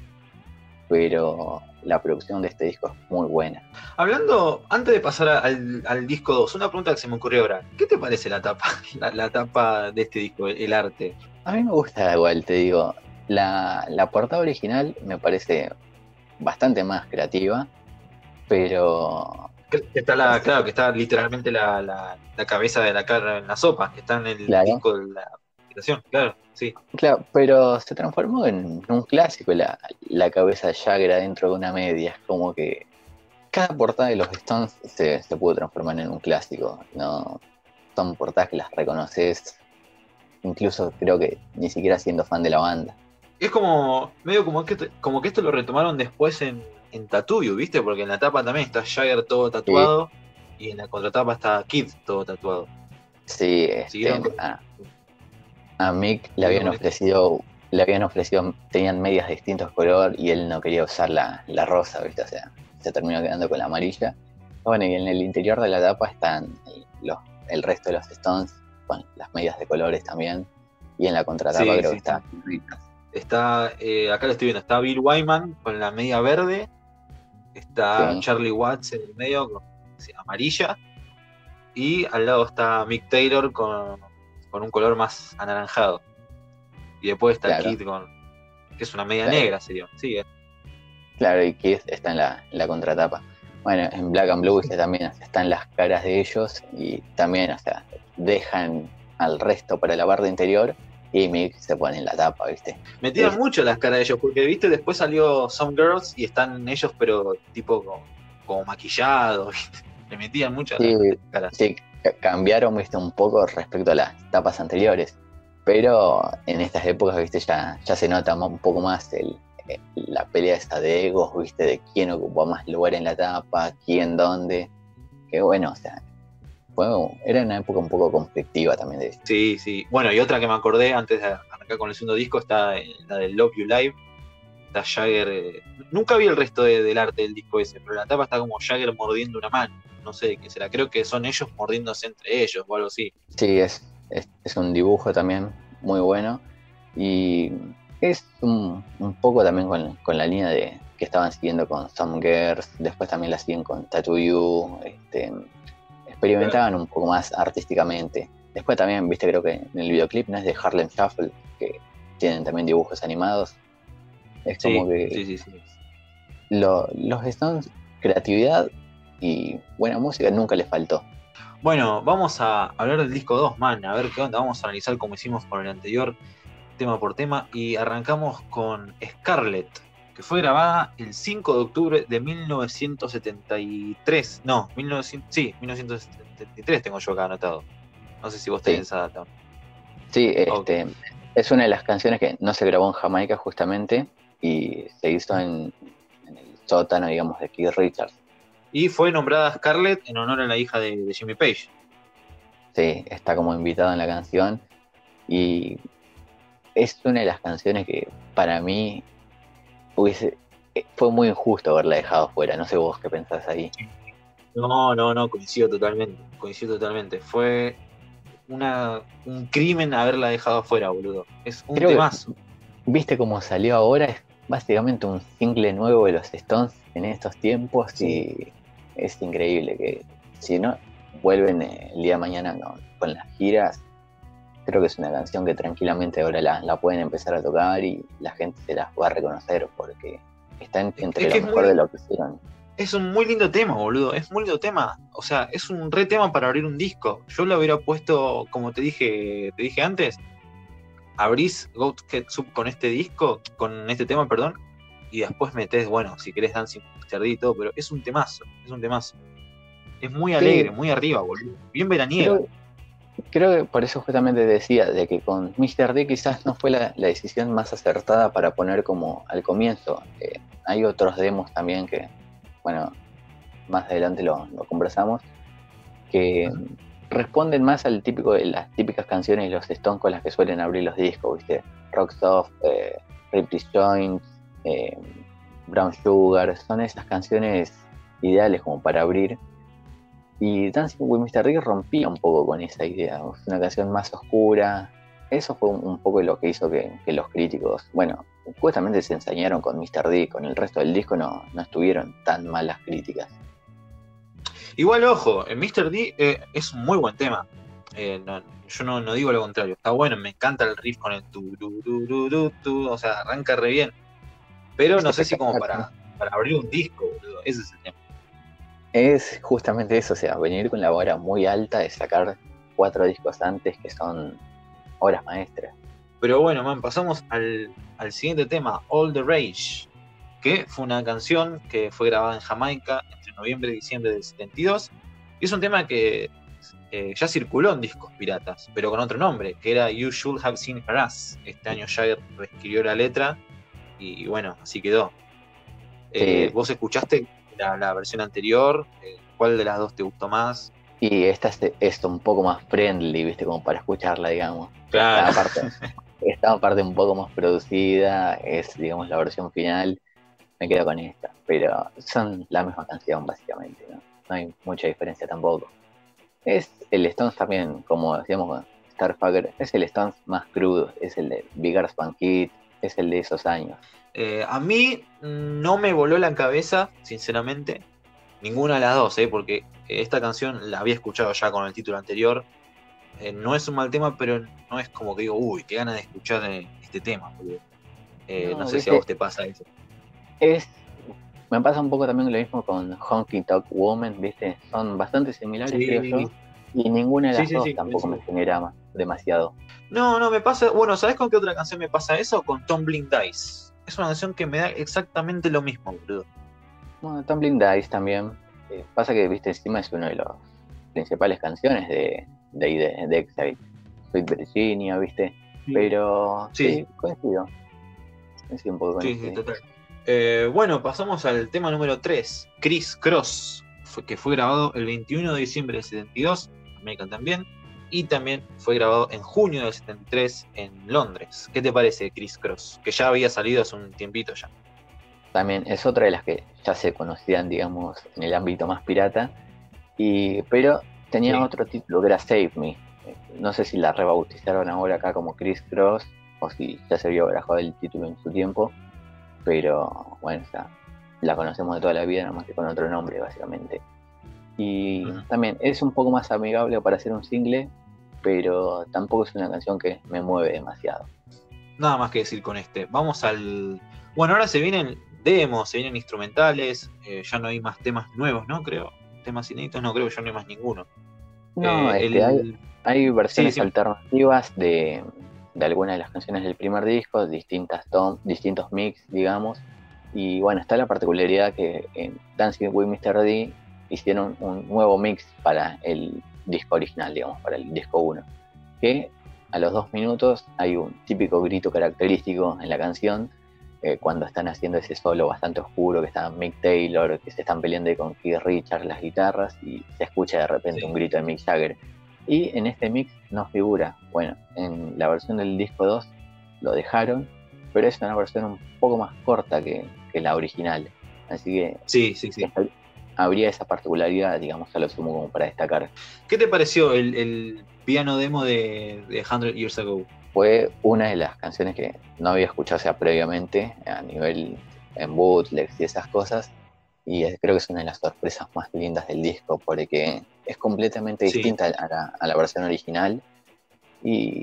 pero la producción de este disco es muy buena. Hablando, antes de pasar al, al disco dos, una pregunta que se me ocurrió ahora. ¿Qué te parece la tapa? La, la tapa de este disco, el, el arte. A mí me gusta igual, te digo. La, la portada original me parece bastante más creativa, pero... Que está la, claro, que está literalmente la, la, la cabeza de la cara en la sopa, que está en el Claro. disco de la aplicación, claro, sí. Claro, pero se transformó en un clásico la, la cabeza de Jagger dentro de una media. Es como que cada portada de los Stones se, se pudo transformar en un clásico. No son portadas que las reconoces, incluso creo que ni siquiera siendo fan de la banda. Es como, medio como que, como que esto lo retomaron después en, en Tattoo You, ¿viste? Porque en la tapa también está Jagger todo tatuado, sí. Y en la contratapa está Kid todo tatuado. Sí, este, a, a Mick le habían ofrecido, le habían ofrecido, tenían medias de distintos colores y él no quería usar la, la rosa, ¿viste? O sea, se terminó quedando con la amarilla. Bueno, y en el interior de la tapa están los, el resto de los Stones con las medias de colores también. Y en la contratapa sí, creo sí, que está sí. Está, eh, acá lo estoy viendo, está Bill Wyman con la media verde, está sí. Charlie Watts en el medio con sí, amarilla, y al lado está Mick Taylor con, con un color más anaranjado. Y después está claro. Kid con, que es una media claro. negra, sería. Sí, eh. Claro, y Kid está en la, en la contratapa. Bueno, en Black and Blue también están las caras de ellos y también, o sea, dejan al resto para la barra interior. Y Mick se pone en la tapa, ¿viste? Me tiran es... mucho las caras de ellos, porque, ¿viste? Después salió Some Girls y están ellos, pero tipo como, como maquillados, ¿viste? Le metían mucho sí, las caras. Sí, cambiaron, ¿viste? Un poco respecto a las tapas anteriores. Pero en estas épocas, ¿viste? Ya, ya se nota un poco más el, el, la pelea esta de egos, ¿viste? De quién ocupa más lugar en la tapa, quién dónde. Que bueno, o sea... Bueno, era una época un poco conflictiva también de esto. Sí, sí. Bueno, y otra que me acordé antes de arrancar con el segundo disco está la de Love You Live. Está Jagger. Eh, nunca vi el resto de, del arte del disco ese, pero la tapa está como Jagger mordiendo una mano. No sé de qué será. Creo que son ellos mordiéndose entre ellos o algo así. Sí, es, es, es un dibujo también muy bueno. Y es un, un poco también con, con la línea de que estaban siguiendo con Some Girls. Después también la siguen con Tattoo You. Este. Experimentaban un poco más artísticamente. Después también, viste, creo que en el videoclip no es de Harlem Shuffle, que tienen también dibujos animados. Es como sí, que sí, sí, sí. Lo, los Stones, creatividad y buena música nunca les faltó. Bueno, vamos a hablar del disco dos, man, a ver qué onda. Vamos a analizar como hicimos con el anterior, tema por tema, y arrancamos con Scarlet, que fue grabada el cinco de octubre de mil novecientos setenta y tres. No, mil novecientos, sí, mil novecientos setenta y tres tengo yo acá anotado. No sé si vos tenés sí. esa data. Sí, este, okay. Es una de las canciones que no se grabó en Jamaica justamente y se hizo en, en el sótano, digamos, de Keith Richards. Y fue nombrada Scarlett en honor a la hija de, de Jimmy Page. Sí, está como invitado en la canción y es una de las canciones que para mí hubiese, fue muy injusto haberla dejado fuera. No sé vos qué pensás ahí. No, no, no, coincido totalmente. Coincido totalmente. Fue una, un crimen haberla dejado fuera, boludo. Es un Creo temazo. Que, ¿viste cómo salió ahora? Es básicamente un single nuevo de los Stones en estos tiempos sí. Y es increíble que si no vuelven el día de mañana con, con las giras. Creo que es una canción que tranquilamente ahora la, la pueden empezar a tocar y la gente se las va a reconocer porque está entre es lo mejor muy, de lo que hicieron. Es un muy lindo tema, boludo. Es muy lindo tema. O sea, es un re tema para abrir un disco. Yo lo hubiera puesto, como te dije, te dije antes, abrís Goathead Sub con este disco, con este tema, perdón, y después metés, bueno, si querés Dancing Mister D y todo, pero es un temazo, es un temazo. Es muy alegre, sí. Muy arriba, boludo. Bien veraniega. Creo, creo que por eso justamente decía, de que con Mister D quizás no fue la, la decisión más acertada para poner como al comienzo. Eh, hay otros demos también que, bueno, más adelante lo, lo conversamos, que responden más al típico de las típicas canciones de los Stones con las que suelen abrir los discos, ¿viste? Rock Soft, eh, Rip This Joint, eh, Brown Sugar, son esas canciones ideales como para abrir. Y Dancing with mister D rompía un poco con esa idea, una canción más oscura. Eso fue un, un poco lo que hizo que, que los críticos, bueno, justamente se ensañaron con mister D, con el resto del disco no, no estuvieron tan malas críticas. Igual, ojo, en mister D eh, es un muy buen tema. Eh, no, yo no, no digo lo contrario. Está bueno, me encanta el riff con el tu, tu, tu, tu, tu, tu, o sea, arranca re bien. Pero no sé si como para, para abrir un disco, boludo. Ese es el tema. Es justamente eso, o sea, venir con la vara muy alta de sacar cuatro discos antes que son obras maestras. Pero bueno, man, pasamos al, al siguiente tema, All the Rage, que fue una canción que fue grabada en Jamaica entre noviembre y diciembre del setenta y dos, y es un tema que eh, ya circuló en discos piratas, pero con otro nombre, que era You Should Have Seen Her Ass. Este año ya reescribió la letra, y bueno, así quedó. Eh, Sí. ¿Vos escuchaste la, la versión anterior? Eh, ¿Cuál de las dos te gustó más? Y esta es, es un poco más friendly, viste, como para escucharla, digamos. Claro. Esta parte, esta parte un poco más producida, es, digamos, la versión final. Me quedo con esta, pero son la misma canción, básicamente, ¿no? No hay mucha diferencia tampoco. Es el Stones también, como decíamos, Starfucker, es el Stones más crudo, es el de Bigger Span Kid, es el de esos años. Eh, a mí no me voló la cabeza, sinceramente, ninguna de las dos, ¿eh? Porque esta canción la había escuchado ya con el título anterior. Eh, no es un mal tema, pero no es como que digo, uy, qué ganas de escuchar este tema. Eh, no, no sé ¿viste? Si a vos te pasa eso. Es, me pasa un poco también lo mismo con Honky Tonk Woman, ¿viste? Son bastante similares, sí, creo yo. Y ninguna de las sí, dos sí, tampoco sí. me genera demasiado. No, no, me pasa... Bueno, ¿sabés con qué otra canción me pasa eso? Con Tumbling Dice. Es una canción que me da exactamente lo mismo, boludo. Bueno, Tumbling Dice también. Eh, pasa que, viste, encima es una de las principales canciones de, de, de, de Exile. Sweet Virginia, viste. Sí. Pero sí, sí coincido. Coincido un poco con sí, este. Sí, total. Eh, bueno, pasamos al tema número tres, Criss Cross, fue, que fue grabado el veintiuno de diciembre del setenta y dos, American también, y también fue grabado en junio del setenta y tres en Londres. ¿Qué te parece Criss Cross? Que ya había salido hace un tiempito ya. También es otra de las que ya se conocían, digamos, en el ámbito más pirata, y, pero tenía sí. otro título que era Save Me. No sé si la rebautizaron ahora acá como Criss Cross, o si ya se había barajado el título en su tiempo. Pero bueno, o sea, la conocemos de toda la vida, nada más que con otro nombre, básicamente. Y uh-huh. también es un poco más amigable para hacer un single, pero tampoco es una canción que me mueve demasiado. Nada más que decir con este. Vamos al... Bueno, ahora se vienen demos, se vienen instrumentales, eh, ya no hay más temas nuevos, ¿no? Creo. Temas inéditos, no creo que ya no hay más ninguno. No, eh, este, el... hay, hay versiones sí, sí. alternativas de... de algunas de las canciones del primer disco, distintas tom, distintos mix, digamos, y bueno, está la particularidad que en Dancing with mister D hicieron un nuevo mix para el disco original, digamos, para el disco uno, que a los dos minutos hay un típico grito característico en la canción, eh, cuando están haciendo ese solo bastante oscuro, que está Mick Taylor, que se están peleando con Keith Richards las guitarras, y se escucha de repente sí. un grito de Mick Jagger. Y en este mix no figura. Bueno, en la versión del disco dos lo dejaron, pero es una versión un poco más corta que, que la original. Así que sí, sí, sí. habría esa particularidad, digamos, a lo sumo como para destacar. ¿Qué te pareció el, el piano demo de, de Hundred Years Ago? Fue una de las canciones que no había escuchado o sea, previamente a nivel en bootlegs y esas cosas. Y es, creo que es una de las sorpresas más lindas del disco, porque es completamente sí. distinta a la, a la versión original. Y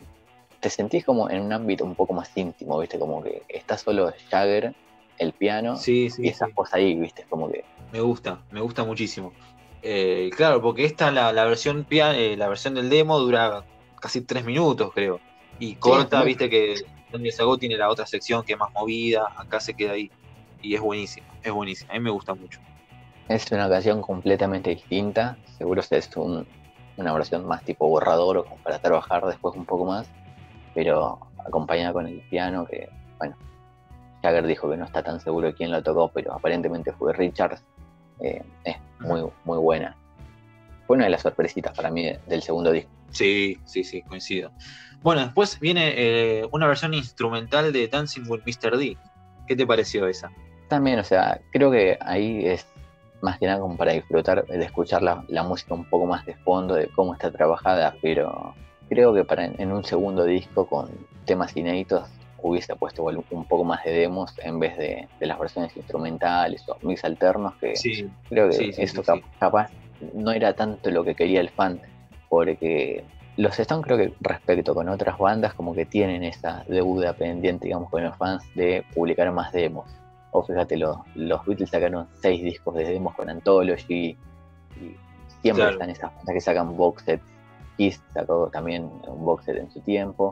te sentís como en un ámbito un poco más íntimo, ¿viste? Como que está solo Jagger, el piano, sí, sí, y esas sí. cosas ahí, ¿viste? Como que... Me gusta, me gusta muchísimo. Eh, claro, porque esta, la, la, versión pia- eh, la versión del demo dura casi tres minutos, creo. Y corta, sí, ¿viste? Que donde Sago tiene la otra sección que es más movida, acá se queda ahí. Y es buenísimo, es buenísimo, a mí me gusta mucho. Es una canción completamente distinta, seguro que es un, una versión más tipo borrador o como para trabajar después un poco más, pero acompañada con el piano que, bueno, Jagger dijo que no está tan seguro de quién lo tocó, pero aparentemente fue Richards. Eh, es muy, muy buena. Fue una de las sorpresitas para mí de, del segundo disco. Sí, sí, sí, coincido. Bueno, después viene eh, una versión instrumental de Dancing with mister D. ¿Qué te pareció esa? También, o sea, creo que ahí es más que nada como para disfrutar de escuchar la, la música un poco más de fondo, de cómo está trabajada, pero creo que para en, en un segundo disco con temas inéditos hubiese puesto igual un poco más de demos en vez de, de las versiones instrumentales o mix alternos, que Sí, creo que sí, sí, eso sí, cap- sí. capaz no era tanto lo que quería el fan, porque los Stones creo que respecto con otras bandas como que tienen esa deuda pendiente, digamos, con los fans de publicar más demos. O fíjate, los, los Beatles sacaron seis discos de demos con Anthology y siempre Claro. están esas bandas que sacan box sets. Kiss sacó también un box set en su tiempo.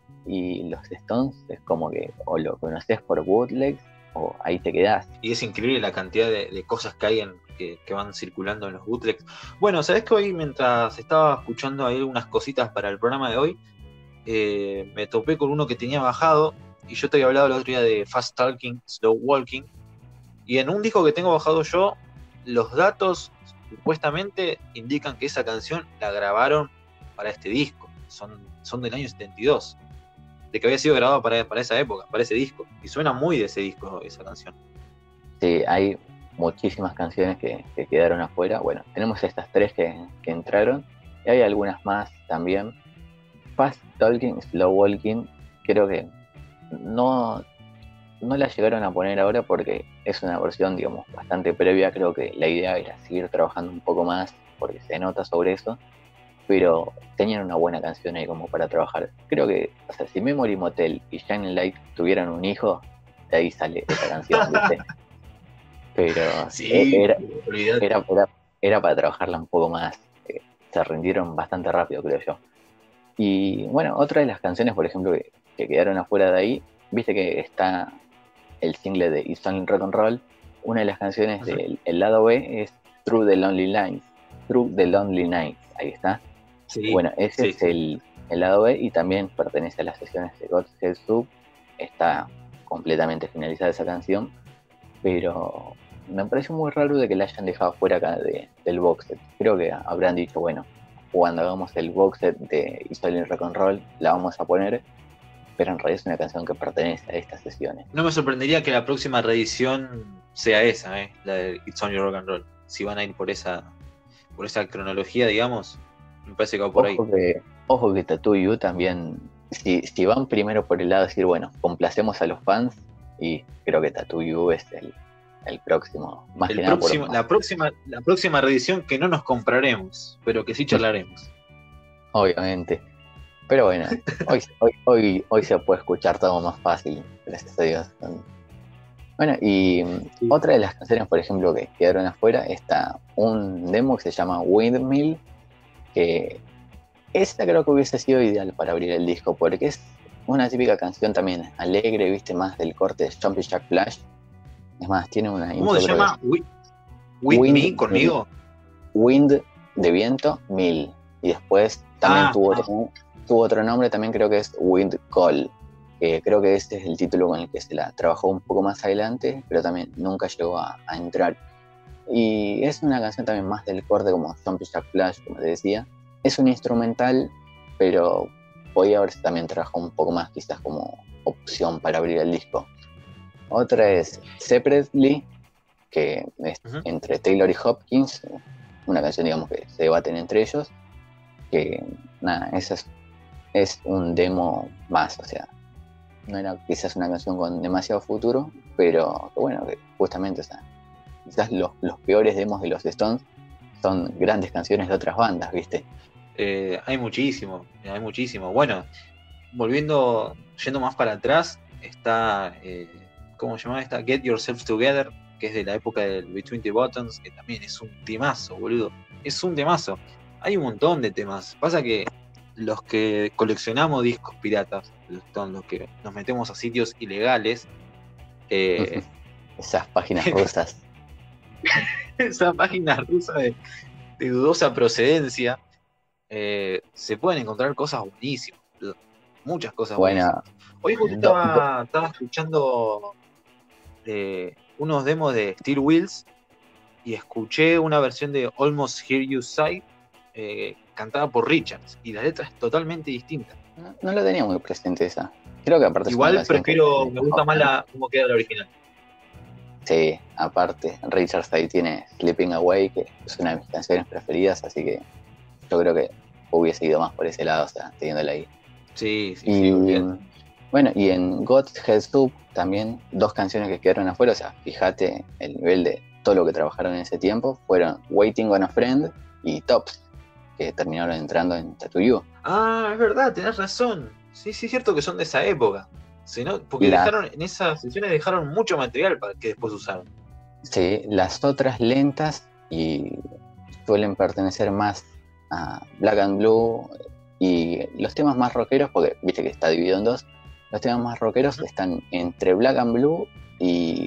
Y los Stones es como que o lo conoces por bootlegs o ahí te quedás. Y es increíble la cantidad de, de cosas que hay en, que, que van circulando en los bootlegs. Bueno, sabés que hoy, mientras estaba escuchando ahí unas cositas para el programa de hoy, eh, me topé con uno que tenía bajado, y yo te había hablado el otro día de Fast Talking, Slow Walking, y en un disco que tengo bajado yo, los datos supuestamente indican que esa canción la grabaron para este disco, son, son del año setenta y dos, de que había sido grabado para, para esa época, para ese disco, y suena muy de ese disco esa canción. Sí, hay muchísimas canciones que, que quedaron afuera. Bueno, tenemos estas tres que, que entraron y hay algunas más también. Fast Talking, Slow Walking, creo que no, no la llegaron a poner ahora porque es una versión, digamos, bastante previa. Creo que la idea era seguir trabajando un poco más porque se nota sobre eso, pero tenían una buena canción ahí como para trabajar. Creo que, o sea, si Memory Motel y Shining Light tuvieran un hijo, de ahí sale esa canción, ¿viste? Pero Sí, era, olvidate. era, era, era para trabajarla un poco más. Eh, se rindieron bastante rápido, creo yo. Y bueno, otra de las canciones, por ejemplo, que, que quedaron afuera de ahí, viste que está el single de It's Only Rock and Roll. Una de las canciones Uh-huh. del el lado B es Through the Lonely Lines. Through the Lonely Nights, ahí está. Sí, Bueno, ese sí, es sí. el, el lado B y también pertenece a las sesiones de God's Head Soup. Está completamente finalizada esa canción, pero me pareció muy raro de que la hayan dejado fuera acá de, del box set. Creo que habrán dicho, bueno, cuando hagamos el box set de It's Only Rock and Roll la vamos a poner, pero en realidad es una canción que pertenece a estas sesiones. No me sorprendería que la próxima reedición sea esa, ¿eh? La de It's Only Rock and Roll. Si van a ir por esa, por esa cronología, digamos, me parece que va por Ojo ahí. que, ojo que Tattoo You también, si, si van primero por el lado de decir, bueno, complacemos a los fans, y creo que Tattoo You es el, el próximo, más El que nada próximo, por, la, próxima, la próxima reedición que no nos compraremos, pero que sí charlaremos. obviamente. Pero bueno, hoy, hoy, hoy, hoy se puede escuchar todo más fácil, gracias a Dios. Bueno, y Sí. otra de las canciones, por ejemplo, que quedaron afuera, está un demo que se llama Windmill, que esta creo que hubiese sido ideal para abrir el disco, porque es una típica canción también alegre, viste, más del corte de Jumpy Jack Flash. Es más, tiene una ¿Cómo intro, se creo llama? que With, with Wind me, conmigo. Wind de viento, Mill. Y después también Ah, tuvo, ah. otro, tuvo otro nombre, también creo que es Wind Call. Que creo que ese es el título con el que se la trabajó un poco más adelante, pero también nunca llegó a, a entrar. Y es una canción también más del corte como Jumpy Jack Flash, como te decía. Es un instrumental, pero podía haberse también trabajado un poco más, quizás como opción para abrir el disco. Otra es Separately, que es Uh-huh. entre Taylor y Hopkins, una canción, digamos, que se debaten entre ellos, que nada, esa es, es un demo más, o sea, no era quizás una canción con demasiado futuro, pero que bueno, que justamente, o sea, quizás los, los peores demos de los Stones son grandes canciones de otras bandas, ¿viste? Eh, hay muchísimo, hay muchísimo. Bueno, volviendo, yendo más para atrás, está, eh, ¿cómo se llama esta? Get Yourself Together, que es de la época del Between the Buttons, que también es un temazo, boludo. Es un temazo. Hay un montón de temas. Pasa que los que coleccionamos discos piratas, los, los que nos metemos a sitios ilegales, eh, esas páginas rusas. esa página rusa de, de dudosa procedencia, eh, se pueden encontrar cosas buenísimas, muchas cosas Bueno, buenísimas. Hoy justo do, do, estaba, estaba escuchando eh, unos demos de Steel Wheels y escuché una versión de Almost Hear You Sigh eh, cantada por Richards, y la letra es totalmente distinta. No, no lo tenía muy presente esa. Creo que aparte Igual es una prefiero, que... me gusta más la, cómo queda la original. Sí, aparte, Richards ahí tiene Sleeping Away, que es una de mis canciones preferidas, así que yo creo que hubiese ido más por ese lado, o sea, teniéndola ahí. Sí, sí, y, sí, olvidate. Bueno, y en God's Head Soup también dos canciones que quedaron afuera, o sea, fíjate el nivel de todo lo que trabajaron en ese tiempo, fueron Waiting on a Friend y Tops, que terminaron entrando en Tattoo You. Ah, es verdad, tenés razón. Sí, sí, es cierto que son de esa época. Si no, porque La- dejaron, en esas sesiones dejaron mucho material para que después usaron. Sí, las otras lentas y suelen pertenecer más a Black and Blue, y los temas más rockeros, porque viste que está dividido en dos, los temas más rockeros Ujú. están entre Black and Blue y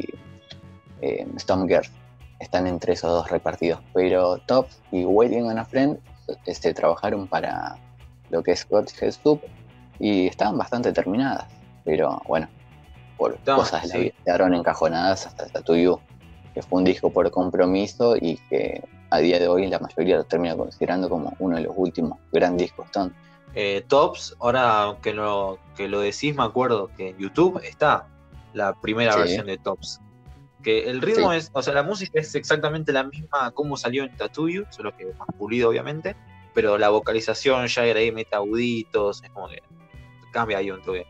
eh, Storm Girl. Están entre esos dos repartidos, pero Top y Waiting on a Friend este, trabajaron para lo que es God's Head Soup y estaban bastante terminadas, pero bueno, por Estaban, cosas de la sí. vida quedaron encajonadas hasta Tattoo You, que fue un disco por compromiso y que a día de hoy la mayoría lo termina considerando como uno de los últimos gran discos Stone. Eh, Tops, ahora que lo, que lo decís, me acuerdo que en YouTube está la primera Sí. versión de Tops. Que el ritmo Sí. es, o sea, la música es exactamente la misma como salió en Tattoo You, solo que más pulido, obviamente. Pero la vocalización, Jagger ahí mete aguditos, es como que cambia ahí un toque.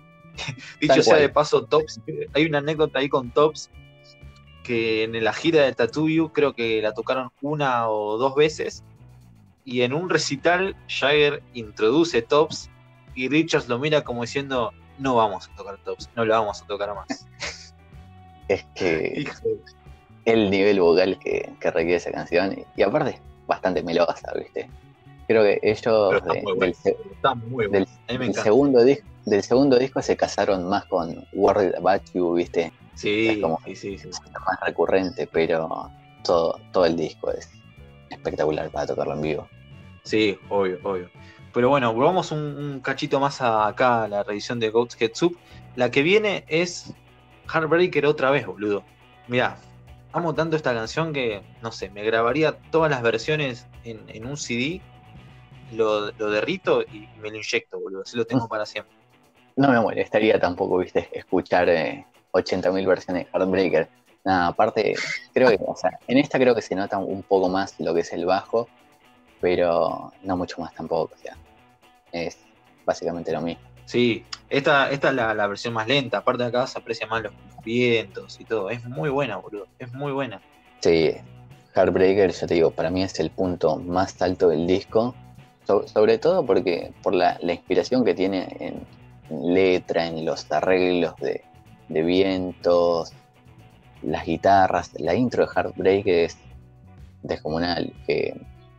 Dicho Tal sea cual. de paso, Tops, hay una anécdota ahí con Tops, que en la gira de Tattoo You creo que la tocaron una o dos veces, y en un recital Jagger introduce Tops y Richards lo mira como diciendo, no vamos a tocar Tops, no lo vamos a tocar más. Es que Hijo de- el nivel vocal que, que requiere esa canción, y, y aparte es bastante melosa, ¿viste? Creo que ellos Pero está de- muy del, bueno, se- está muy bueno. del- A mí me del encanta. segundo dis- del segundo disco se casaron más con Worried About You, ¿viste? Sí, es como- sí, sí, sí. Más recurrente, pero todo, todo el disco es espectacular para tocarlo en vivo. Sí, obvio, obvio. Pero bueno, volvamos un, un cachito más a, acá a la revisión de God's Head Soup. La que viene es Heartbreaker otra vez, boludo. Mirá, amo tanto esta canción que, no sé, me grabaría todas las versiones en, en un C D, lo, lo derrito y me lo inyecto, boludo. Así lo tengo para siempre. No me molestaría tampoco, ¿viste? Escuchar eh, ochenta mil versiones de Heartbreaker. Nada, aparte, creo que, o sea, en esta creo que se nota un poco más lo que es el bajo, pero no mucho más tampoco, o sea, es básicamente lo mismo. Sí, esta, esta es la, la versión más lenta. Aparte de acá se aprecia más los vientos y todo. Es muy buena, boludo. Es muy buena. Sí, Heartbreaker, yo te digo, para mí es el punto más alto del disco, so- sobre todo porque por la, la inspiración que tiene en, en letra, en los arreglos de, de vientos, las guitarras. La intro de Heartbreaker es descomunal, que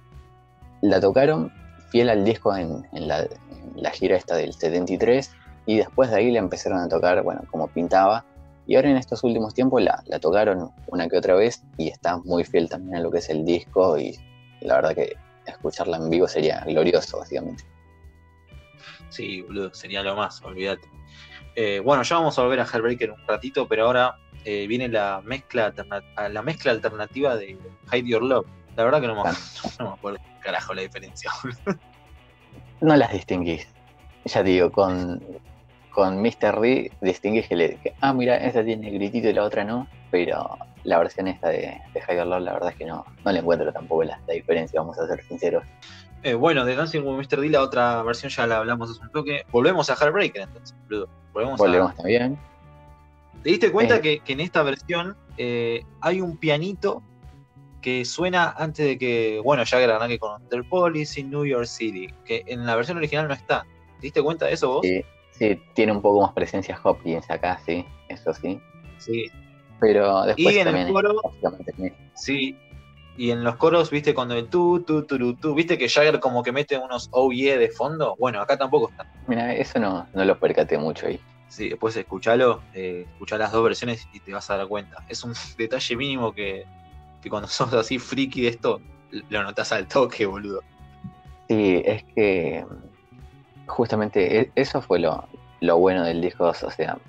la tocaron fiel al disco en, en, la, en la gira esta del setenta y tres, y después de ahí la empezaron a tocar, bueno, como pintaba, y ahora en estos últimos tiempos la, la tocaron una que otra vez y está muy fiel también a lo que es el disco, y la verdad que escucharla en vivo sería glorioso, básicamente. Sí, boludo, sería lo más, olvídate. Eh, bueno, ya vamos a volver a Heartbreaker un ratito, pero ahora eh, viene la mezcla, alterna- la mezcla alternativa de Hide Your Love. La verdad que no me, no me acuerdo carajo la diferencia. No las distinguís, ya te digo, con, con mister D distinguís que, le, que, ah, mira, esta tiene gritito y la otra no, pero la versión esta de, de Hide Your Love, la verdad es que no, no le encuentro tampoco la, la diferencia, vamos a ser sinceros. Eh, bueno, de Dancing with mister D, la otra versión ya la hablamos hace un toque. Volvemos a Heartbreaker entonces, boludo. Volvemos, Volvemos a... también. ¿Te diste cuenta Eh. que, que en esta versión eh, hay un pianito que suena antes de que, bueno, Jagger arranque con The Police in New York City, que en la versión original no está? ¿Te diste cuenta de eso vos? Sí, sí, tiene un poco más presencia Hopkins acá, sí, eso sí. Sí. Pero después Y en también el coro, es básicamente el mismo. sí. Y en los coros, viste, cuando el tu, tu, tu, tu, viste que Jagger como que mete unos oh yeah de fondo. Bueno, acá tampoco está. Mira, eso no, no lo percaté mucho ahí. Sí, después escuchalo, eh, escuchá las dos versiones y te vas a dar cuenta. Es un detalle mínimo que, que cuando sos así friki de esto, lo notás al toque, boludo. Sí, es que justamente e- eso fue lo, lo bueno del disco, o sea,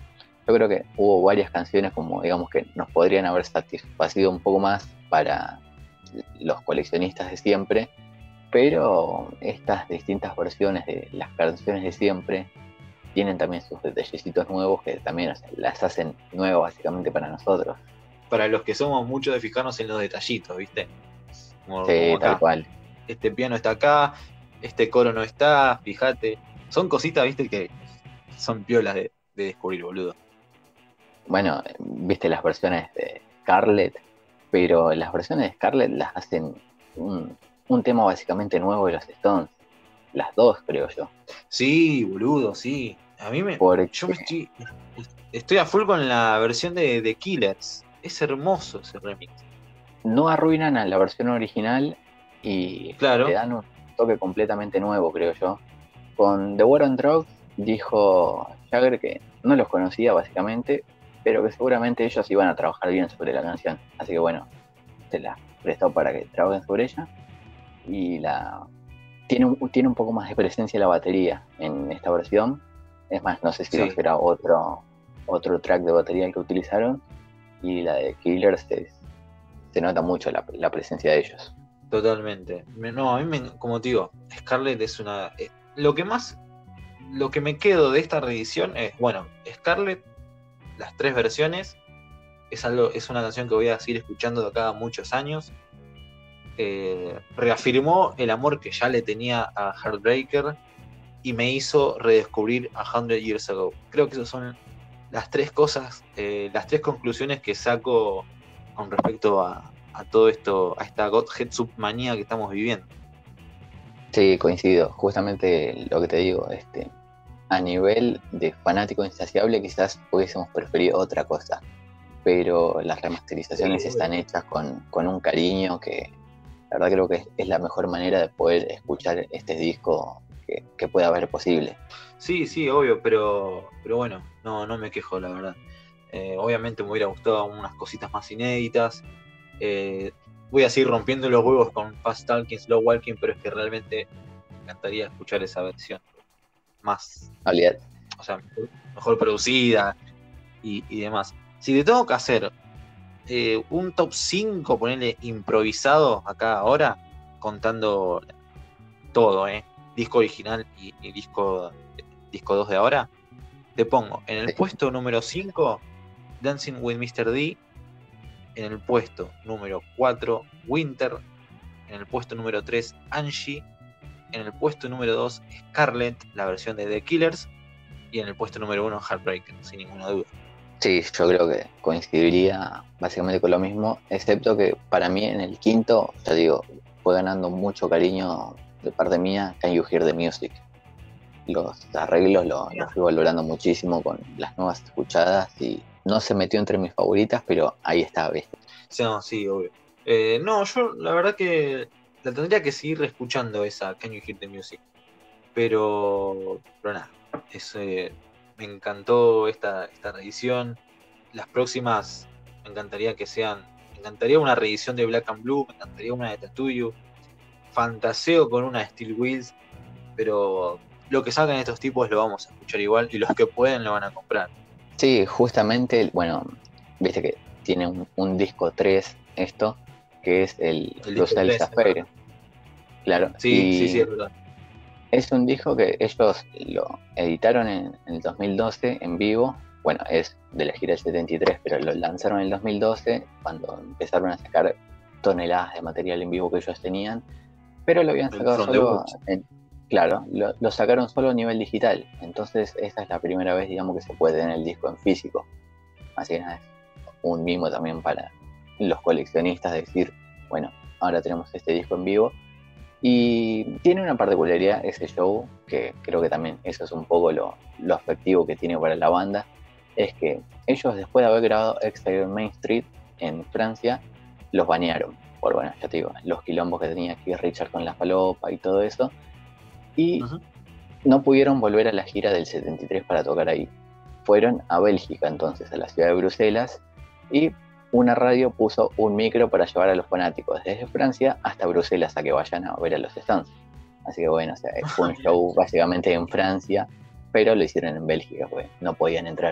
yo creo que hubo varias canciones como digamos que nos podrían haber satisfacido un poco más para los coleccionistas de siempre, pero estas distintas versiones de las canciones de siempre tienen también sus detallecitos nuevos que también, o sea, las hacen nuevas básicamente para nosotros. Para los que somos muchos de fijarnos en los detallitos, ¿viste? Como, Sí, como tal acá. cual. Este piano está acá, este coro no está, fíjate. Son cositas, ¿viste? Que son piolas de, de descubrir, boludo. Bueno, viste las versiones de Scarlett, pero las versiones de Scarlett las hacen un, un tema básicamente nuevo de los Stones. Las dos, creo yo. Sí, boludo, sí. A mí me. Porque Yo me estoy. Estoy a full con la versión de, de Killers. Es hermoso ese remix. no arruinan a la versión original y Claro. le dan un toque completamente nuevo, creo yo. Con The War on Drugs dijo Jagger que no los conocía básicamente, pero que seguramente ellos iban a trabajar bien sobre la canción. Así que bueno, se la prestó para que trabajen sobre ella. Y la tiene un, tiene un poco más de presencia la batería en esta versión. Es más, no sé si Sí. será otro, otro track de batería el que utilizaron. Y la de Killers es, se nota mucho la, la presencia de ellos. Totalmente. Me- no, a mí, me, como te digo, Scarlett es una. eh, lo que más. Lo que me quedo de esta reedición es, bueno, Scarlett, las tres versiones, es, algo, es una canción que voy a seguir escuchando de acá a muchos años. Eh, reafirmó el amor que ya le tenía a Heartbreaker y me hizo redescubrir a Hundred Years Ago. Creo que esas son las tres cosas, eh, las tres conclusiones que saco con respecto a, a todo esto, a esta Godhead submanía que estamos viviendo. Sí, coincido. Justamente lo que te digo, este, a nivel de fanático insaciable quizás hubiésemos preferido otra cosa, pero las remasterizaciones Sí, están hechas con, con un cariño que la verdad creo que es, es la mejor manera de poder escuchar este disco que, que pueda haber posible. Sí, sí, obvio, pero, pero bueno, no, no me quejo, la verdad. Eh, obviamente me hubiera gustado unas cositas más inéditas. Eh, voy a seguir rompiendo los huevos con Fast Talking, Slow Walking, pero es que realmente me encantaría escuchar esa versión más, Olvidate. o sea, mejor, mejor producida y, y demás. Si te tengo que hacer eh, un top cinco, ponerle improvisado acá ahora, contando todo, ¿eh? Disco original y, y disco, disco dos de ahora, te pongo en el Sí. puesto número cinco, Dancing with mister D, en el puesto número cuatro, Winter, en el puesto número tres, Angie, en el puesto número dos, Scarlett, la versión de The Killers, y en el puesto número uno, Heartbreaker, sin ninguna duda. Sí, yo creo que coincidiría básicamente con lo mismo, excepto que para mí en el quinto, ya digo, fue ganando mucho cariño de parte mía Can You Hear the Music. Los arreglos lo, lo fui valorando muchísimo con las nuevas escuchadas y no se metió entre mis favoritas, pero ahí está, ¿viste? Sí, no, sí, obvio. Eh, no, yo la verdad que la tendría que seguir escuchando esa Can You Hear the Music. Pero, pero nada, es, eh, me encantó esta, esta reedición. Las próximas me encantaría que sean, me encantaría una reedición de Black and Blue, me encantaría una de Tattoo You. Fantaseo con una de Steel Wheels, pero lo que sacan estos tipos lo vamos a escuchar igual y los que pueden lo van a comprar. Sí, justamente, bueno, viste que tiene un, un disco tres esto, que es el, El Los disco tres, Elsa Fair. Claro, Sí, y sí, sí, es verdad. es un disco que ellos lo editaron en, en el dos mil doce en vivo. Bueno, es de la gira del setenta y tres, pero lo lanzaron en el dos mil doce cuando empezaron a sacar toneladas de material en vivo que ellos tenían, pero lo habían El sacado From the solo, Woods. en, claro, lo, lo sacaron solo a nivel digital. Entonces esta es la primera vez, digamos, que se puede tener el disco en físico. Así que nada, es un mimo también para los coleccionistas decir, bueno, ahora tenemos este disco en vivo. Y tiene una particularidad ese show, que creo que también eso es un poco lo, lo afectivo que tiene para la banda, es que ellos después de haber grabado Exile on Main Street en Francia, los banearon por, bueno, ya te digo, los quilombos que tenía aquí Richard con la falopa y todo eso, y uh-huh. no pudieron volver a la gira del setenta y tres para tocar ahí. Fueron a Bélgica entonces, a la ciudad de Bruselas, y una radio puso un micro para llevar a los fanáticos desde Francia hasta Bruselas a que vayan a ver a los Stones. Así que bueno, o sea, fue un show básicamente en Francia, pero lo hicieron en Bélgica, pues no podían entrar.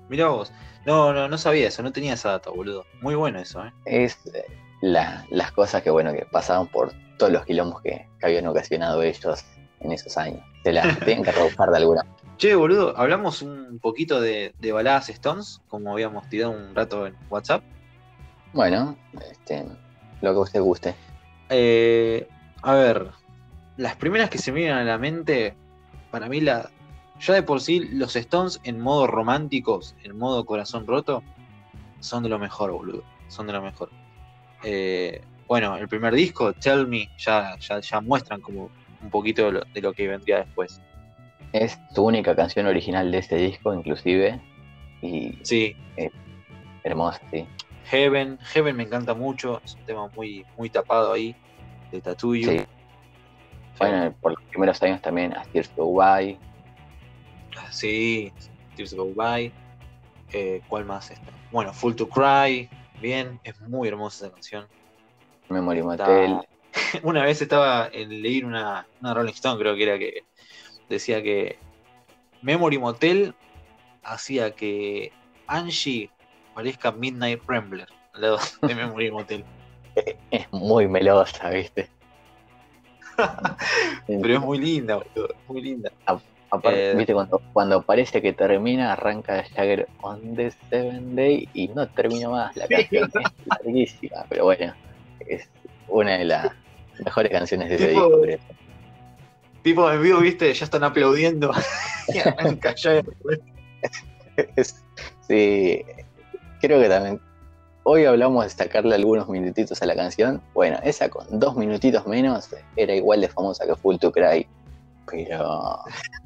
Mirá vos. No, no, no sabía eso, no tenía esa data, boludo. Muy bueno eso, ¿eh? Es eh, la- las cosas que, bueno, que pasaban por todos los quilombos que, que habían ocasionado ellos en esos años. Se las tienen que rebuscar de alguna. Che, boludo, hablamos un poquito de, de baladas Stones, como habíamos tirado un rato en WhatsApp. Bueno, este, lo que a usted guste. Eh, a ver, las primeras que se me vienen a la mente, para mí, la, ya de por sí, los Stones en modo románticos, en modo corazón roto, son de lo mejor, boludo. Son de lo mejor. Eh, bueno, el primer disco, Tell Me, ya, ya, ya muestran como un poquito de lo, de lo que vendría después. Es su única canción original de este disco, inclusive, y Sí, es hermosa, sí. Heaven, Heaven me encanta mucho, es un tema muy, muy tapado ahí, de Tattoo You. Sí. Bueno, por los primeros años también A Tears Go By. Sí, Tears Go By. Eh, ¿Cuál más está? Bueno, Full to Cry, bien, es muy hermosa esa canción. Memory Está- Motel. Una vez estaba en leer una, una Rolling Stone, creo que era que decía que Memory Motel hacía que Angie parezca Midnight Rambler al lado de Memory Motel. Es muy melosa, ¿viste? Pero es muy linda, boludo, es muy linda. Aparte, Eh, ¿viste? Cuando, cuando parece que termina, arranca Jagger on the Seven Day y no termina más la canción. Es larguísima, pero bueno, es una de las mejores canciones de ese Tipo- disco, creo. tipo en vivo, viste, ya están aplaudiendo. Y arranca ya. Es- sí, creo que también. Hoy hablamos de sacarle algunos minutitos a la canción. Bueno, esa con dos minutitos menos era igual de famosa que Full to Cry. Pero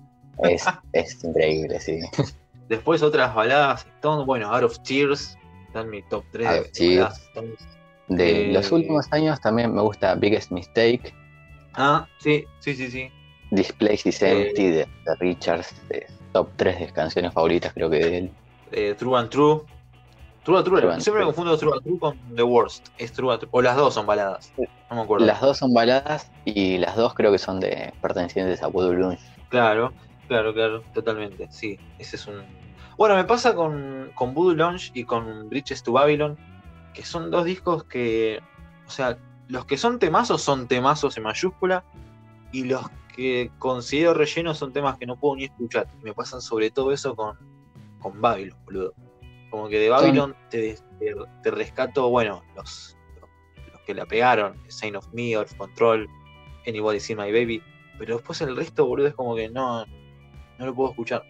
es, es increíble, sí. Después otras baladas Stones, bueno, Out of Tears, está en mi top tres Out de, of de Tears. baladas Stones. De Eh, los últimos años también me gusta Biggest Mistake, Ah, sí, sí, sí, sí. This Place is Eh, Empty de, de Richards, de top tres de canciones favoritas creo que de él. Eh, True and True. True and True, True and siempre me True. confundo True and True con The Worst. Es True and True. O las dos son baladas. No me acuerdo. Las dos son baladas y las dos creo que son de pertenecientes a Voodoo Lounge. Claro, claro, claro, totalmente. Sí, ese es un. Bueno, me pasa con, con Voodoo Lounge y con Bridges to Babylon, que son dos discos que. O sea, los que son temazos son temazos en mayúscula, y los que considero rellenos son temas que no puedo ni escuchar. Y me pasan sobre todo eso con, con Babylon, boludo. Como que de Babylon te, te, te rescato, bueno, los, los que la pegaron, Sign of Me, Out of Control, Anybody See My Baby, pero después el resto, boludo, es como que no, no lo puedo escuchar.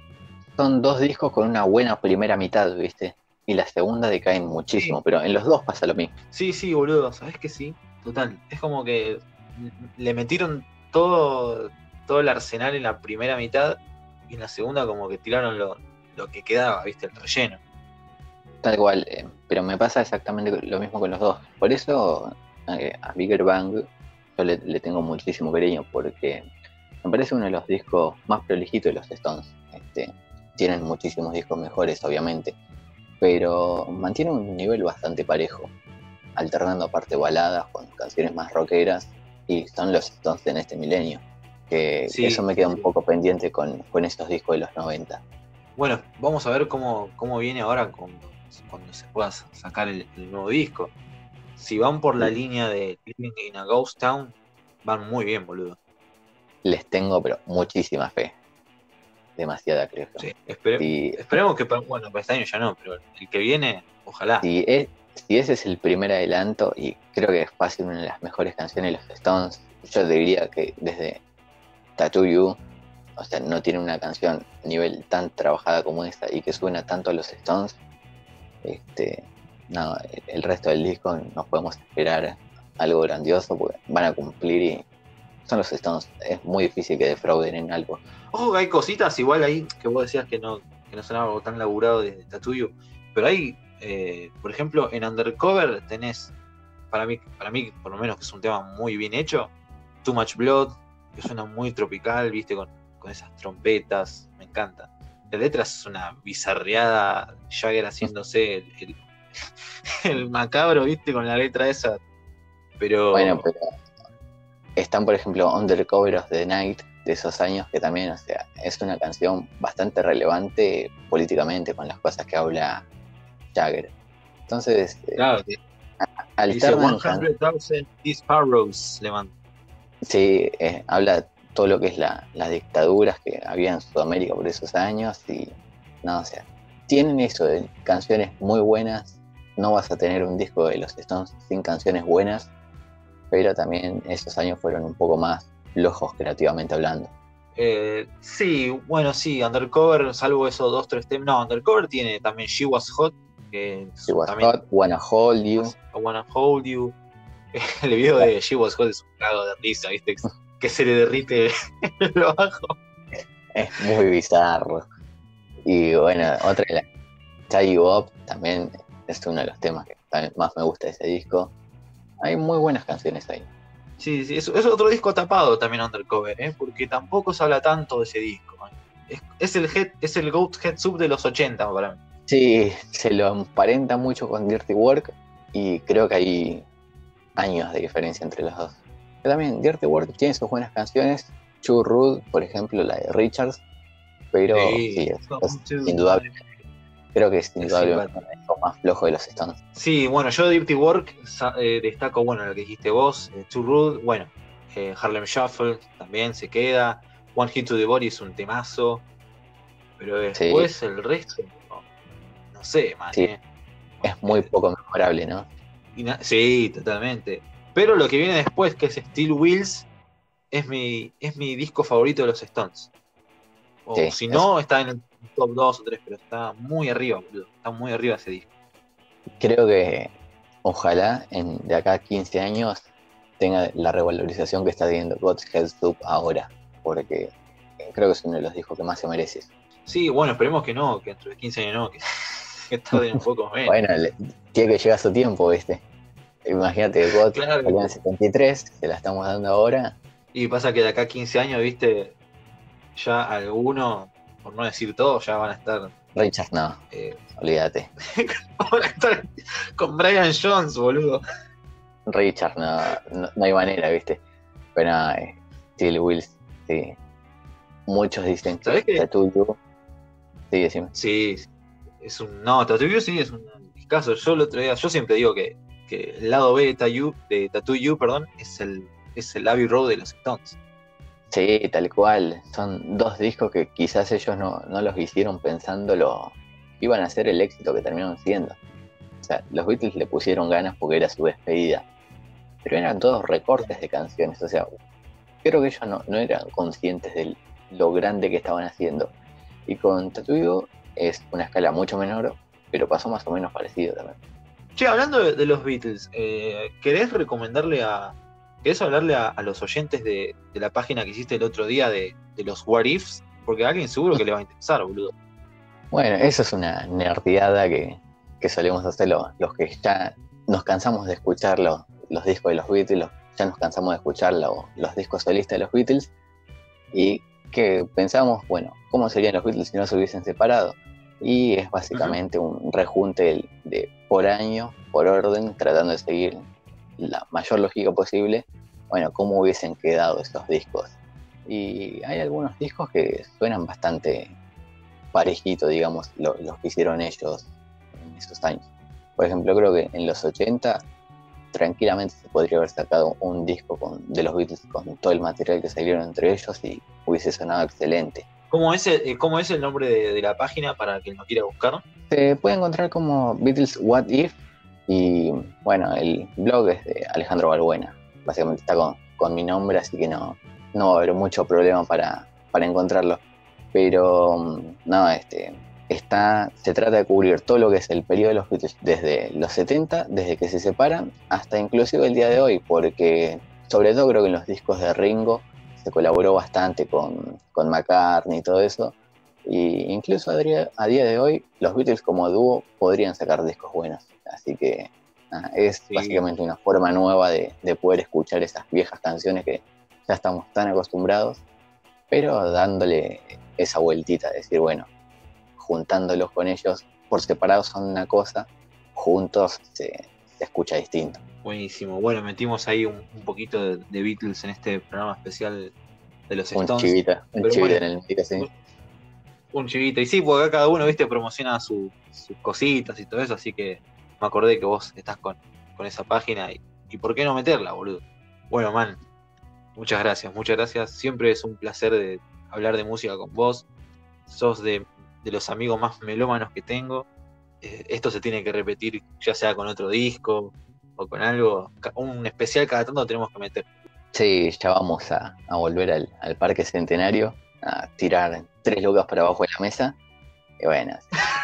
Son dos discos con una buena primera mitad, ¿viste? Y la segunda decaen muchísimo, Sí. pero en los dos pasa lo mismo. Sí, sí, boludo, ¿sabes que sí? Total, es como que le metieron todo, todo el arsenal en la primera mitad y en la segunda como que tiraron lo, lo que quedaba, ¿viste? El relleno. Tal cual, eh, pero me pasa exactamente lo mismo con los dos. Por eso eh, a Bigger Bang yo le, le tengo muchísimo cariño, porque me parece uno de los discos más prolijitos de los Stones. Este, tienen muchísimos discos mejores, obviamente, pero mantiene un nivel bastante parejo, alternando aparte baladas con canciones más rockeras, y son los Stones en este milenio, que Sí, eso me queda un sí. poco pendiente con, con estos discos de los noventa. Bueno, vamos a ver cómo, cómo viene ahora cuando, cuando se pueda sacar el, el nuevo disco. Si van por la Sí. línea de Living in a Ghost Town, van muy bien, boludo. Les tengo pero muchísima fe, demasiada creo yo. Sí, espere- Si, esperemos que, para- bueno, para este año ya no, pero el que viene, ojalá. si, es- si ese es el primer adelanto, y creo que es fácil una de las mejores canciones de los Stones, yo te diría que desde Tattoo You, o sea, no tiene una canción a nivel tan trabajada como esta y que suena tanto a los Stones. Este, no, el- el resto del disco nos podemos esperar algo grandioso porque van a cumplir y son los Stones. Es muy difícil que defrauden en algo. Ojo que hay cositas igual ahí que vos decías que no, que no son algo tan laburado de Tattoo You, pero hay, eh, por ejemplo, en Undercover tenés, para mí, para mí por lo menos que es un tema muy bien hecho, Too Much Blood, que suena muy tropical, viste, con, con esas trompetas, me encanta. La letra es una bizarreada, Jagger haciéndose el, el, el macabro, viste, con la letra esa, pero... Bueno, pero están, por ejemplo, Undercover of the Night, de esos años, que también, o sea, es una canción bastante relevante políticamente con las cosas que habla Jagger. Entonces, eh, Claro, que dice alternan can- cien thousand Sparrows, le mando. sí, eh, habla todo lo que es la, las dictaduras que había en Sudamérica por esos años y no, o sea, tienen eso de canciones muy buenas. No vas a tener un disco de los Stones sin canciones buenas, pero también esos años fueron un poco más flojos creativamente hablando. Eh, sí, bueno, sí, Undercover, salvo esos dos, tres temas. No, Undercover tiene también She Was Hot, que es She Was también Hot, Wanna Hold You. I Wanna Hold You. El video de She Was Hot es un cago de risa, ¿viste? Que se le derrite el bajo. Es muy bizarro. Y bueno, otra de la Tie You Up también es uno de los temas que también más me gusta de ese disco. Hay muy buenas canciones ahí. Sí, sí, es, es otro disco tapado también Undercover, ¿eh? Porque tampoco se habla tanto de ese disco. ¿eh? Es, es el head, es el Goat Head Sub de los ochenta para mí. Sí, se lo emparenta mucho con Dirty Work y creo que hay años de diferencia entre los dos. Pero también Dirty Work tiene sus buenas canciones. Too Rude, por ejemplo, la de Richards, pero sí, Sí, es, es indudable. Creo que es indudable es el disco más flojo de los Stones. Sí, bueno, yo de Dirty Work eh, destaco, bueno, lo que dijiste vos, eh, Too Rude, bueno, eh, Harlem Shuffle también se queda, One Hit to the Body es un temazo, pero después sí. El resto, no, no sé, man. Sí. Eh. Es muy poco memorable, ¿no? Y na- sí, totalmente. Pero lo que viene después, que es Steel Wheels, es mi, es mi disco favorito de los Stones. O sí, si no, está en el top dos o tres, pero está muy arriba, boludo. Está muy arriba ese disco. Creo que ojalá en, de acá a quince años tenga la revalorización que está teniendo God's Head Soup ahora, porque creo que es uno de los discos que más se merece. Sí, bueno, esperemos que no, que dentro de quince años no, que, que tarde un poco menos. Bueno, le, tiene que llegar su tiempo, ¿viste? Imagínate, God claro. salió en setenta y tres, se la estamos dando ahora. Y pasa que de acá a quince años, viste, ya algunos, por no decir todos, ya van a estar... Richard no, eh, olvídate. Van a estar con Brian Jones, boludo. Richard no, no, no hay manera, viste. Pero no, eh, Steel Wheels, sí. Muchos dicen que qué? Tattoo You. Sí, decime. Sí, es un... No, Tattoo You sí, es un discazo. Yo el otro día, yo siempre digo que, que el lado B de Tattoo You, de Tattoo You, perdón, es el, es el Abbey Road de los Stones. Sí, tal cual. Son dos discos que quizás ellos no, no los hicieron pensando lo que iban a ser el éxito que terminaron siendo. O sea, los Beatles le pusieron ganas porque era su despedida. Pero eran todos recortes de canciones. O sea, creo que ellos no, no eran conscientes de lo grande que estaban haciendo. Y con Tattoo You es una escala mucho menor, pero pasó más o menos parecido también. Che, hablando de, de los Beatles, eh, ¿querés recomendarle a... ¿Querés hablarle a, a los oyentes de, de la página que hiciste el otro día de, de los What Ifs? Porque a alguien seguro que le va a interesar, boludo. Bueno, eso es una nerdeada que, que solemos hacer los, los que ya nos cansamos de escuchar los, los discos de los Beatles, los, ya nos cansamos de escuchar los, los discos solistas de los Beatles, y que pensamos, bueno, ¿cómo serían los Beatles si no se hubiesen separado? Y es básicamente uh-huh. un rejunte de, de por año, por orden, tratando de seguir la mayor lógica posible, bueno, cómo hubiesen quedado esos discos. Y hay algunos discos que suenan bastante parejitos, digamos, lo, los que hicieron ellos en esos años. Por ejemplo, creo que en los ochenta tranquilamente se podría haber sacado un disco con, de los Beatles con todo el material que salieron entre ellos y hubiese sonado excelente. ¿Cómo es el, cómo es el nombre de, de la página para quien lo quiera buscar? Se puede encontrar como Beatles What If. Y bueno, el blog es de Alejandro Balbuena, básicamente está con, con mi nombre, así que no, no va a haber mucho problema para, para encontrarlo. Pero no, este, está, se trata de cubrir todo lo que es el periodo de los Beatles, desde los setenta, desde que se separan, hasta inclusive el día de hoy, porque sobre todo creo que en los discos de Ringo se colaboró bastante con, con McCartney y todo eso. Y incluso a día, a día de hoy, los Beatles como dúo podrían sacar discos buenos. Así que ah, es sí. básicamente una forma nueva de, de poder escuchar esas viejas canciones que ya estamos tan acostumbrados, pero dándole esa vueltita, decir, bueno, juntándolos con ellos, por separado son una cosa, juntos se, se escucha distinto. Buenísimo. Bueno, metimos ahí un, un poquito de, de Beatles en este programa especial de los Un Stones. chivito, un Pero chivito bueno, en el medio, sí. un, un chivito. Y sí, porque acá cada uno, viste, promociona su- sus cositas y todo eso, así que me acordé que vos estás con, con esa página y, y por qué no meterla, boludo. Bueno, man, muchas gracias, muchas gracias. Siempre es un placer de hablar de música con vos. Sos de, de los amigos más melómanos que tengo. Eh, esto se tiene que repetir, ya sea con otro disco o con algo. Ca- Un especial cada tanto tenemos que meter. Sí, ya vamos a, a volver al, al Parque Centenario, a tirar tres lucas para abajo de la mesa. Y bueno,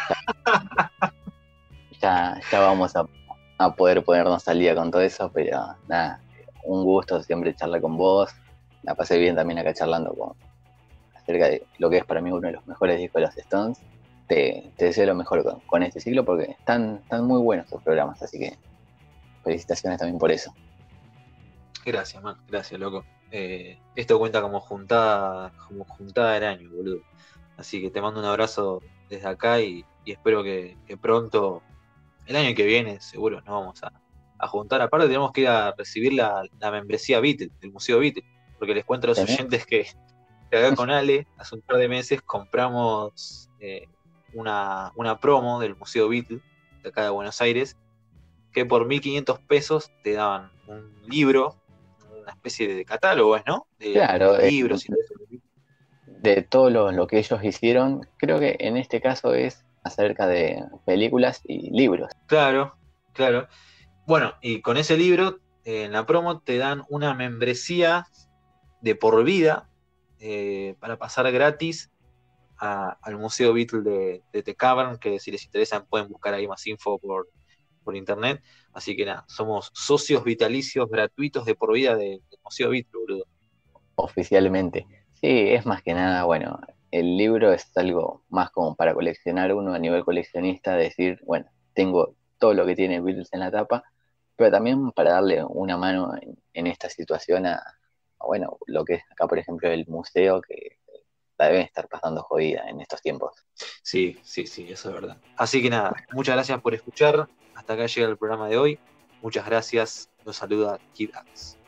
ya, ya vamos a, a poder ponernos al día con todo eso, pero nada, un gusto siempre charlar con vos. La pasé bien también acá charlando con, acerca de lo que es para mí uno de los mejores discos de los Stones. Te, te deseo lo mejor con, con este ciclo porque están, están muy buenos tus programas, así que felicitaciones también por eso. Gracias, man, gracias, loco. Eh, esto cuenta como juntada, como juntada del año, boludo. Así que te mando un abrazo desde acá y, y espero que, que pronto, el año que viene, seguro nos vamos a, a juntar. Aparte tenemos que ir a recibir la, la membresía Beatle, del Museo Beatle, porque les cuento a los ¿Tenés? oyentes que, que acá con Ale, hace un par de meses, compramos eh, una, una promo del Museo Beatle, de acá de Buenos Aires, que por mil quinientos pesos te daban un libro, una especie de catálogo, ¿no? De, Claro, de eh, libros y todo eso. de todo lo, lo que ellos hicieron, creo que en este caso es acerca de películas y libros. Claro, claro. Bueno, y con ese libro, eh, en la promo, te dan una membresía de por vida eh, para pasar gratis a- al Museo Beatle de, de The Cavern, que si les interesa pueden buscar ahí más info por, por internet. Así que nada, somos socios vitalicios gratuitos de por vida de- del Museo Beatle, boludo. Oficialmente. Sí, es más que nada, bueno, el libro es algo más como para coleccionar uno a nivel coleccionista, decir, bueno, tengo todo lo que tiene Beatles en la tapa, pero también para darle una mano en, en esta situación a, a, bueno, lo que es acá, por ejemplo, el museo, que la deben estar pasando jodida en estos tiempos. Sí, sí, sí, eso es verdad. Así que nada, muchas gracias por escuchar. Hasta acá llega el programa de hoy. Muchas gracias. Los saluda Kid Axe.